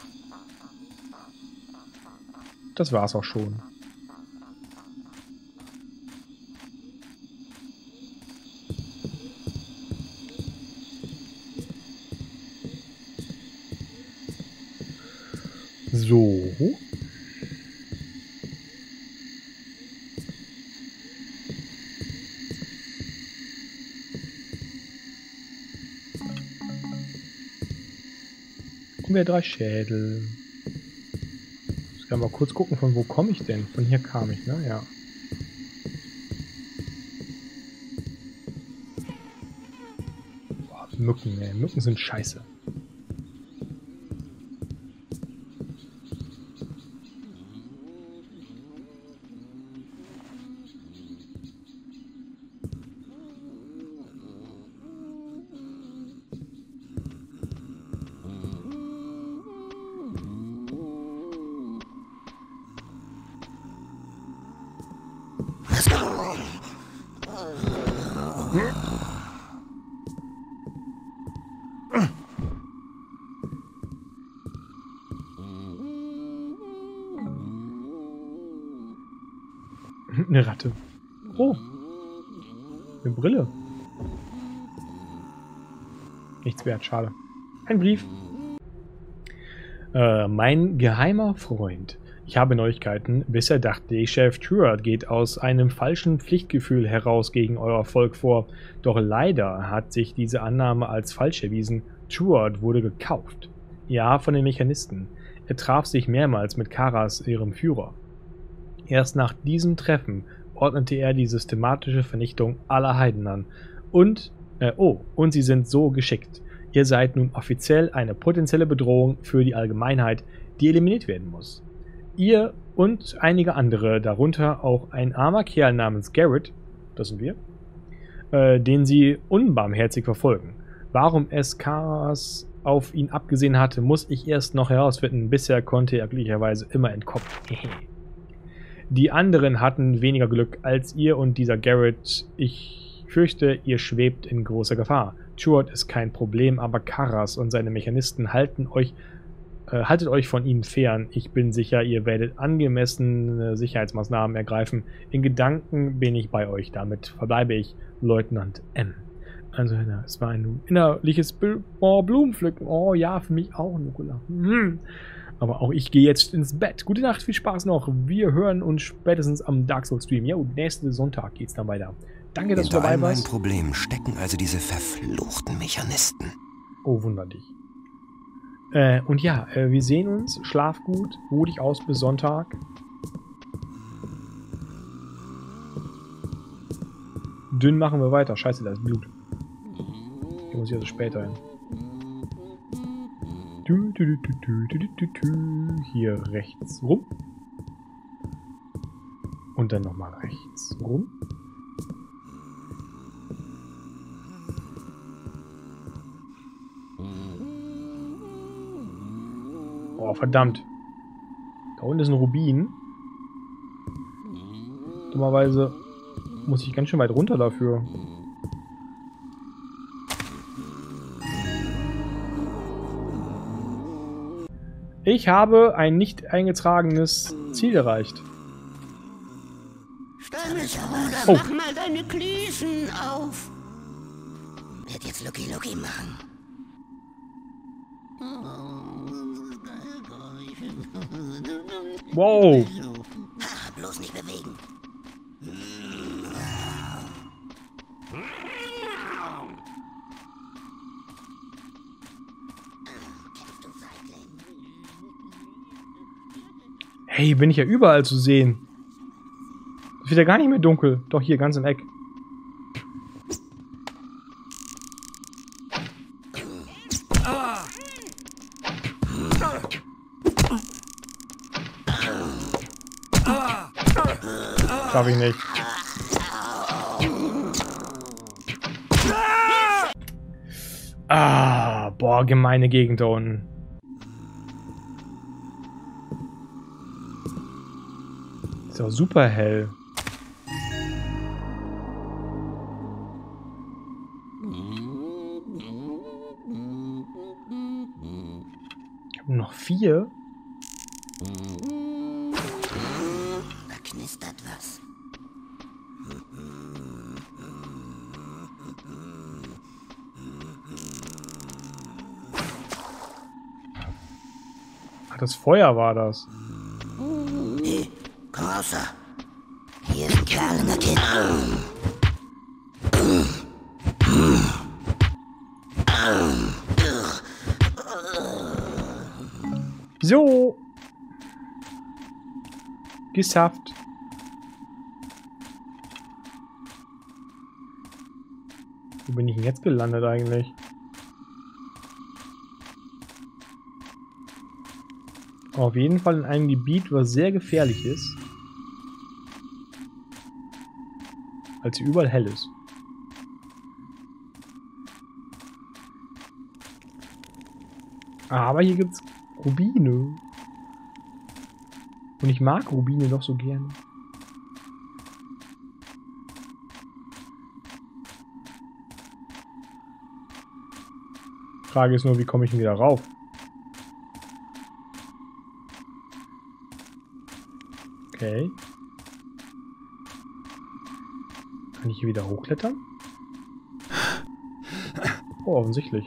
Das war's auch schon. So. Und wir 3 Schädel. Ich kann mal kurz gucken, von wo komme ich denn? Von hier kam ich, ne? Ja. Boah, Mücken, ey. Mücken sind scheiße. Was kommt? Eine Ratte. Oh. Eine Brille. Nichts wert, schade. Ein Brief. Mein geheimer Freund. Ich habe Neuigkeiten. Bisher dachte ich, Chef Truart geht aus einem falschen Pflichtgefühl heraus gegen euer Volk vor. Doch leider hat sich diese Annahme als falsch erwiesen. Truart wurde gekauft. Ja, von den Mechanisten. Er traf sich mehrmals mit Karas, ihrem Führer. Erst nach diesem Treffen ordnete er die systematische Vernichtung aller Heiden an. Und sie sind so geschickt. Ihr seid nun offiziell eine potenzielle Bedrohung für die Allgemeinheit, die eliminiert werden muss. Ihr und einige andere, darunter auch ein armer Kerl namens Garrett, das sind wir, den sie unbarmherzig verfolgen. Warum es Karas auf ihn abgesehen hatte, muss ich erst noch herausfinden. Bisher konnte er glücklicherweise immer entkommen. Die anderen hatten weniger Glück als ihr und dieser Garrett. Ich fürchte, ihr schwebt in großer Gefahr. Truart ist kein Problem, aber Karas und seine Mechanisten haltet euch von ihnen fern. Ich bin sicher, ihr werdet angemessene Sicherheitsmaßnahmen ergreifen. In Gedanken bin ich bei euch. Damit verbleibe ich, Leutnant M. Also, es war ein innerliches Blumenpflücken. Oh ja, für mich auch, Nicola. Aber auch ich gehe jetzt ins Bett. Gute Nacht, viel Spaß noch. Wir hören uns spätestens am Dark Souls Stream. Jo, nächsten Sonntag geht's dann weiter. Danke, dass du dabei warst. Hinter all meinen Problemen stecken also diese verfluchten Mechanisten. Oh, wunder dich. Und ja, wir sehen uns. Schlaf gut. Ruh dich aus bis Sonntag. Dünn machen wir weiter. Scheiße, da ist Blut. Hier muss ich also später hin. Hier rechts rum. Und dann nochmal rechts rum. Oh, verdammt. Da unten ist ein Rubin. Dummerweise muss ich ganz schön weit runter dafür. Ich habe ein nicht eingetragenes Ziel erreicht. Stammesbruder, oh. Mach mal deine Klüsen auf. Werd jetzt Lucky machen. Wow. Bloß nicht bewegen. Hey, bin ich ja überall zu sehen. Es wird ja gar nicht mehr dunkel. Doch hier ganz im Eck. Schaff ich nicht. Ah, boah, gemeine Gegend da unten. Ist ja super hell. Ich habe noch 4. Da knistert was. Ach, das Feuer war das. Hey, komm raus da. Hier ist ein Kerl in der Kiste. So. Geschafft. Wo bin ich denn jetzt gelandet eigentlich? Auf jeden Fall in einem Gebiet, was sehr gefährlich ist. Als hier überall hell ist. Aber hier gibt's Rubine. Und ich mag Rubine doch so gerne. Frage ist nur, wie komme ich denn wieder rauf? Okay. Kann ich hier wieder hochklettern? Oh, offensichtlich.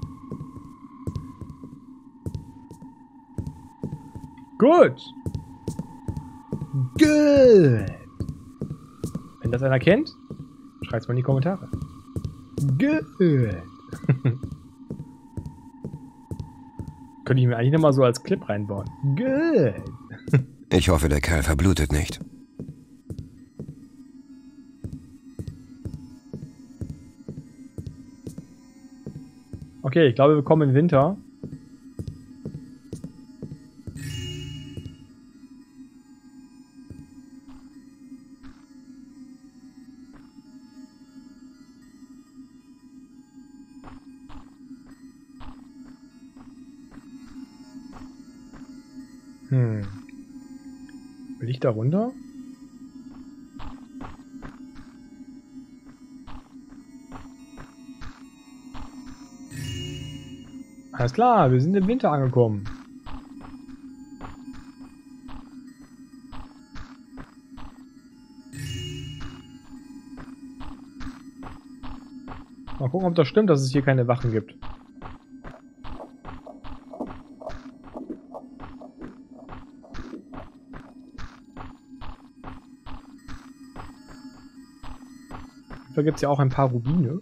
Gut. Good. Wenn das einer kennt, schreibt es mal in die Kommentare. Good. Könnte ich mir eigentlich nochmal so als Clip reinbauen. Good. Ich hoffe, der Kerl verblutet nicht. Okay, ich glaube, wir kommen in Winter. Will ich da runter? Alles klar, wir sind im Winter angekommen. Mal gucken, ob das stimmt, dass es hier keine Wachen gibt. Da gibt es ja auch ein paar Rubine.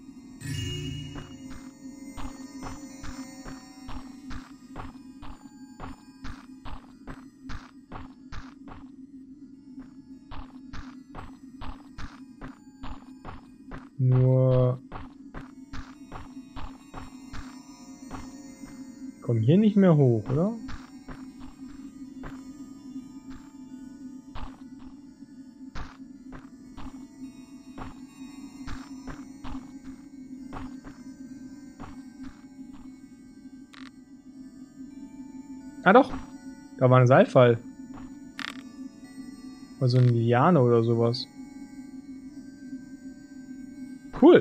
Nur... Komm hier nicht mehr hoch, oder? Ah doch, da war ein Seilfall. Oder so eine Liane oder sowas. Cool.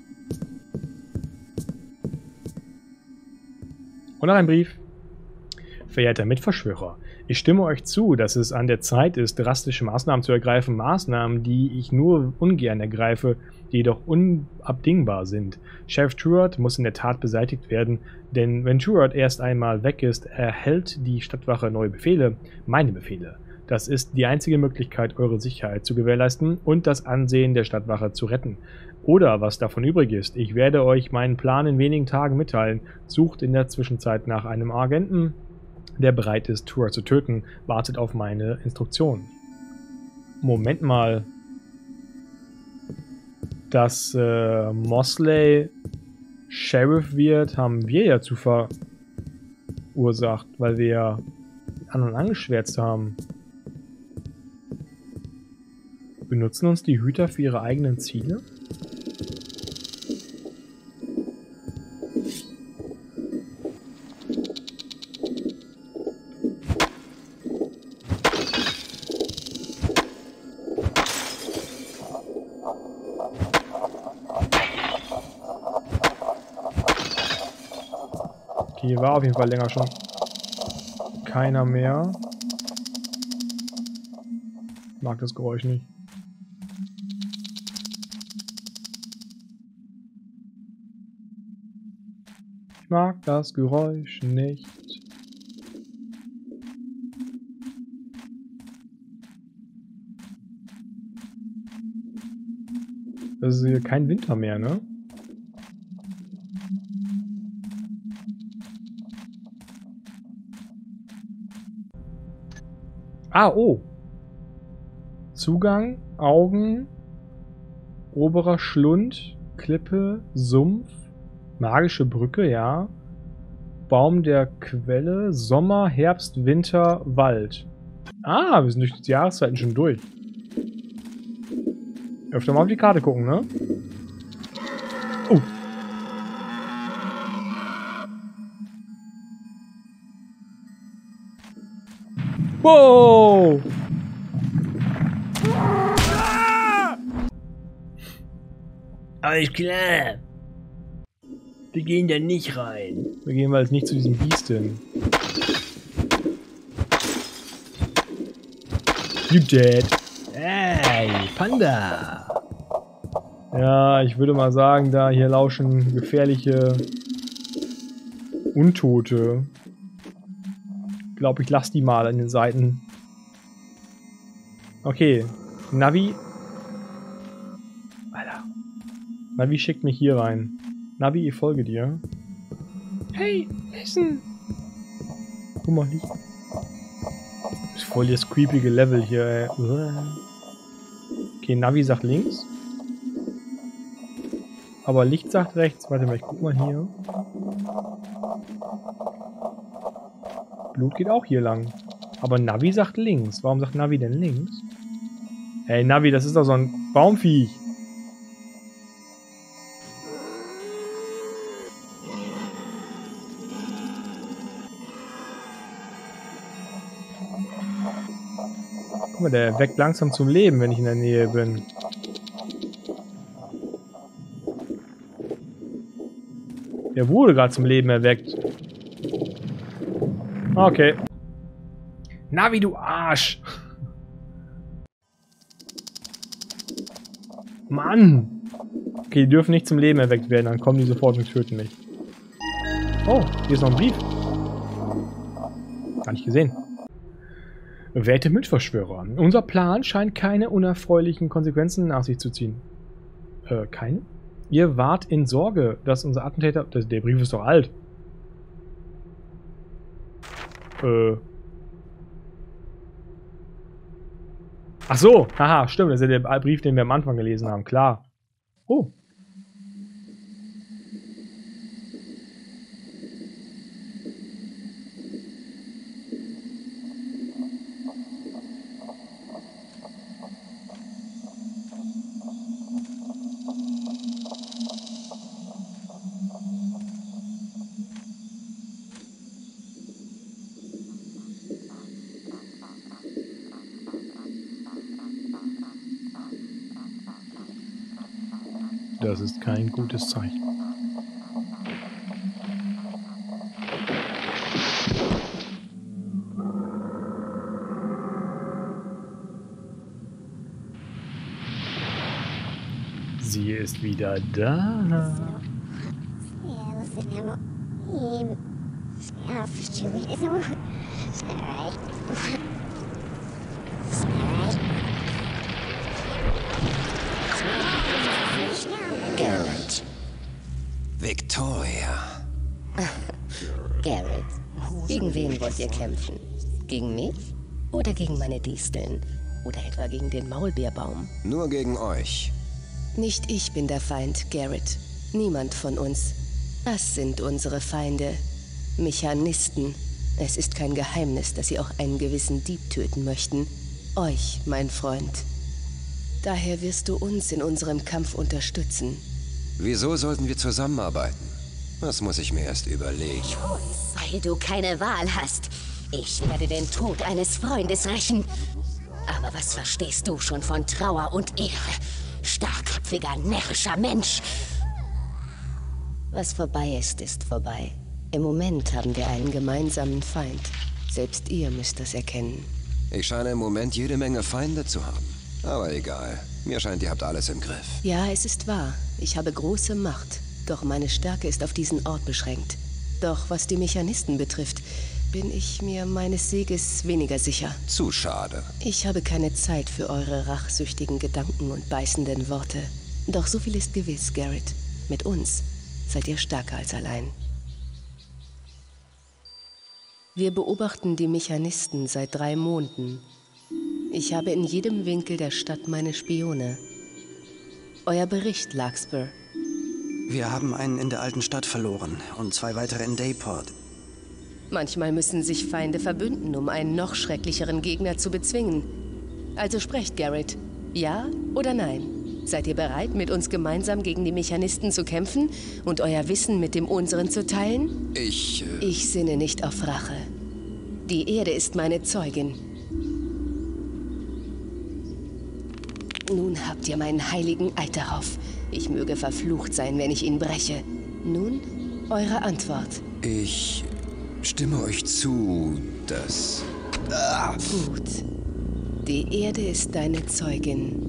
Und noch ein Brief. Verehrter Mitverschwörer, ich stimme euch zu, dass es an der Zeit ist, drastische Maßnahmen zu ergreifen. Maßnahmen, die ich nur ungern ergreife, die jedoch unabdingbar sind. Sheriff Truart muss in der Tat beseitigt werden, denn wenn Truart erst einmal weg ist, erhält die Stadtwache neue Befehle, meine Befehle. Das ist die einzige Möglichkeit, eure Sicherheit zu gewährleisten und das Ansehen der Stadtwache zu retten. Oder was davon übrig ist, ich werde euch meinen Plan in wenigen Tagen mitteilen. Sucht in der Zwischenzeit nach einem Agenten, der bereit ist, Truart zu töten. Wartet auf meine Instruktionen. Moment mal. Dass Mosley Sheriff wird, haben wir ja zu verursacht, weil wir ja die anderen angeschwärzt haben. Benutzen uns die Hüter für ihre eigenen Ziele? Okay, hier war auf jeden Fall länger schon keiner mehr. Ich mag das Geräusch nicht. Ich mag das Geräusch nicht. Das ist hier kein Winter mehr, ne? Ah, oh. Zugang, Augen, oberer Schlund, Klippe, Sumpf, magische Brücke, ja. Baum der Quelle, Sommer, Herbst, Winter, Wald. Ah, wir sind durch die Jahreszeiten schon durch. Öfter mal auf die Karte gucken, ne? Oh. Wow! Alles klar. Wir gehen da nicht rein. Wir gehen mal jetzt nicht zu diesem Biest hin. You dead. Hey, Panda. Ja, ich würde mal sagen, da hier lauschen gefährliche Untote. Ich glaube, ich lasse die mal an den Seiten. Okay, Navi. Alter. Navi schickt mich hier rein. Navi, ich folge dir. Hey, Essen! Guck mal, Licht. Das ist voll das creepige Level hier, ey. Okay, Navi sagt links. Aber Licht sagt rechts. Warte mal, ich guck mal hier. Blut geht auch hier lang. Aber Navi sagt links. Warum sagt Navi denn links? Hey, Navi, das ist doch so ein Baumviech. Guck mal, der erweckt langsam zum Leben, wenn ich in der Nähe bin. Der wurde gerade zum Leben erweckt. Okay. Navi, du Arsch! Mann! Okay, die dürfen nicht zum Leben erweckt werden, dann kommen die sofort und töten mich. Oh, hier ist noch ein Brief. Gar nicht gesehen. Werte Mitverschwörer. Unser Plan scheint keine unerfreulichen Konsequenzen nach sich zu ziehen. Keine? Ihr wart in Sorge, dass unser Attentäter... Der Brief ist doch alt. Ach so, haha, stimmt. Das ist ja der Brief, den wir am Anfang gelesen haben. Klar. Oh. Das ist kein gutes Zeichen. Sie ist wieder da. Garrett. Victoria. Garrett, gegen wen wollt ihr kämpfen? Gegen mich? Oder gegen meine Disteln? Oder etwa gegen den Maulbeerbaum? Nur gegen euch. Nicht ich bin der Feind, Garrett. Niemand von uns. Das sind unsere Feinde. Mechanisten. Es ist kein Geheimnis, dass sie auch einen gewissen Dieb töten möchten. Euch, mein Freund. Daher wirst du uns in unserem Kampf unterstützen. Wieso sollten wir zusammenarbeiten? Das muss ich mir erst überlegen. Weil du keine Wahl hast. Ich werde den Tod eines Freundes rächen. Aber was verstehst du schon von Trauer und Ehre? Starrköpfiger, närrischer Mensch. Was vorbei ist, ist vorbei. Im Moment haben wir einen gemeinsamen Feind. Selbst ihr müsst das erkennen. Ich scheine im Moment jede Menge Feinde zu haben. Aber egal. Mir scheint, ihr habt alles im Griff. Ja, es ist wahr. Ich habe große Macht. Doch meine Stärke ist auf diesen Ort beschränkt. Doch was die Mechanisten betrifft, bin ich mir meines Sieges weniger sicher. Zu schade. Ich habe keine Zeit für eure rachsüchtigen Gedanken und beißenden Worte. Doch so viel ist gewiss, Garrett. Mit uns seid ihr stärker als allein. Wir beobachten die Mechanisten seit 3 Monaten. Ich habe in jedem Winkel der Stadt meine Spione. Euer Bericht, Larkspur. Wir haben einen in der alten Stadt verloren und 2 weitere in Dayport. Manchmal müssen sich Feinde verbünden, um einen noch schrecklicheren Gegner zu bezwingen. Also sprecht, Garrett. Ja oder nein? Seid ihr bereit, mit uns gemeinsam gegen die Mechanisten zu kämpfen und euer Wissen mit dem unseren zu teilen? Ich sinne nicht auf Rache. Die Erde ist meine Zeugin. Nun habt ihr meinen heiligen Eid darauf. Ich möge verflucht sein, wenn ich ihn breche. Nun Eure Antwort. Ich stimme euch zu, dass... Gut. Die Erde ist deine Zeugin.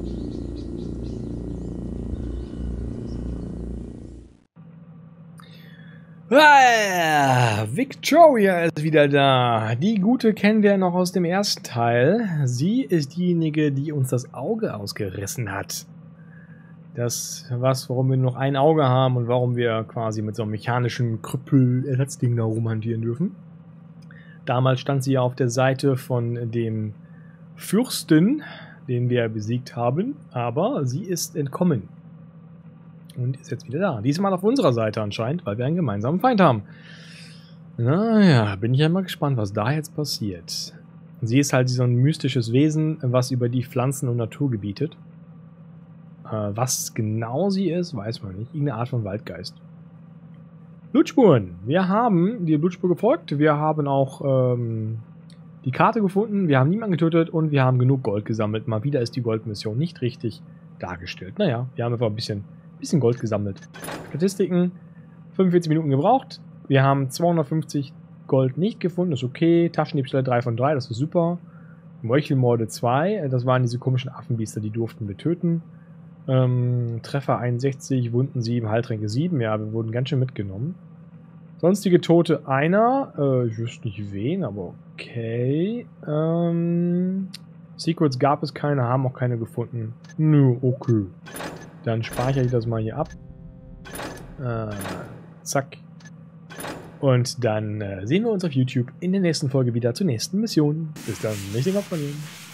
Victoria ist wieder da. Die Gute kennen wir noch aus dem ersten Teil. Sie ist diejenige, die uns das Auge ausgerissen hat. Das, warum wir nur noch ein Auge haben und warum wir quasi mit so einem mechanischen Krüppel-Ersatzding da rumhantieren dürfen. Damals stand sie ja auf der Seite von dem Fürsten, den wir besiegt haben, aber sie ist entkommen. Und ist jetzt wieder da. Diesmal auf unserer Seite anscheinend, weil wir einen gemeinsamen Feind haben. Naja, bin ich ja mal gespannt, was da jetzt passiert. Sie ist halt so ein mystisches Wesen, was über die Pflanzen- und Natur gebietet. Was genau sie ist, weiß man nicht. Irgendeine Art von Waldgeist. Blutspuren. Wir haben die Blutspur gefolgt. Wir haben auch die Karte gefunden. Wir haben niemanden getötet und wir haben genug Gold gesammelt. Mal wieder ist die Goldmission nicht richtig dargestellt. Naja, wir haben einfach ein bisschen Gold gesammelt. Statistiken. 45 Minuten gebraucht. Wir haben 250 Gold nicht gefunden. Das ist okay. Taschendiebstahl 3 von 3. Das ist super. Meuchelmorde 2. Das waren diese komischen Affenbiester. Die durften wir töten. Treffer 61, Wunden 7, Heiltränke 7. Ja, wir wurden ganz schön mitgenommen. Sonstige Tote einer. Ich wüsste nicht wen, aber okay. Secrets gab es keine, haben auch keine gefunden. Nö, okay. Dann speichere ich das mal hier ab. Zack. Und dann sehen wir uns auf YouTube in der nächsten Folge wieder zur nächsten Mission. Bis dann, nicht den Kopf verlieren.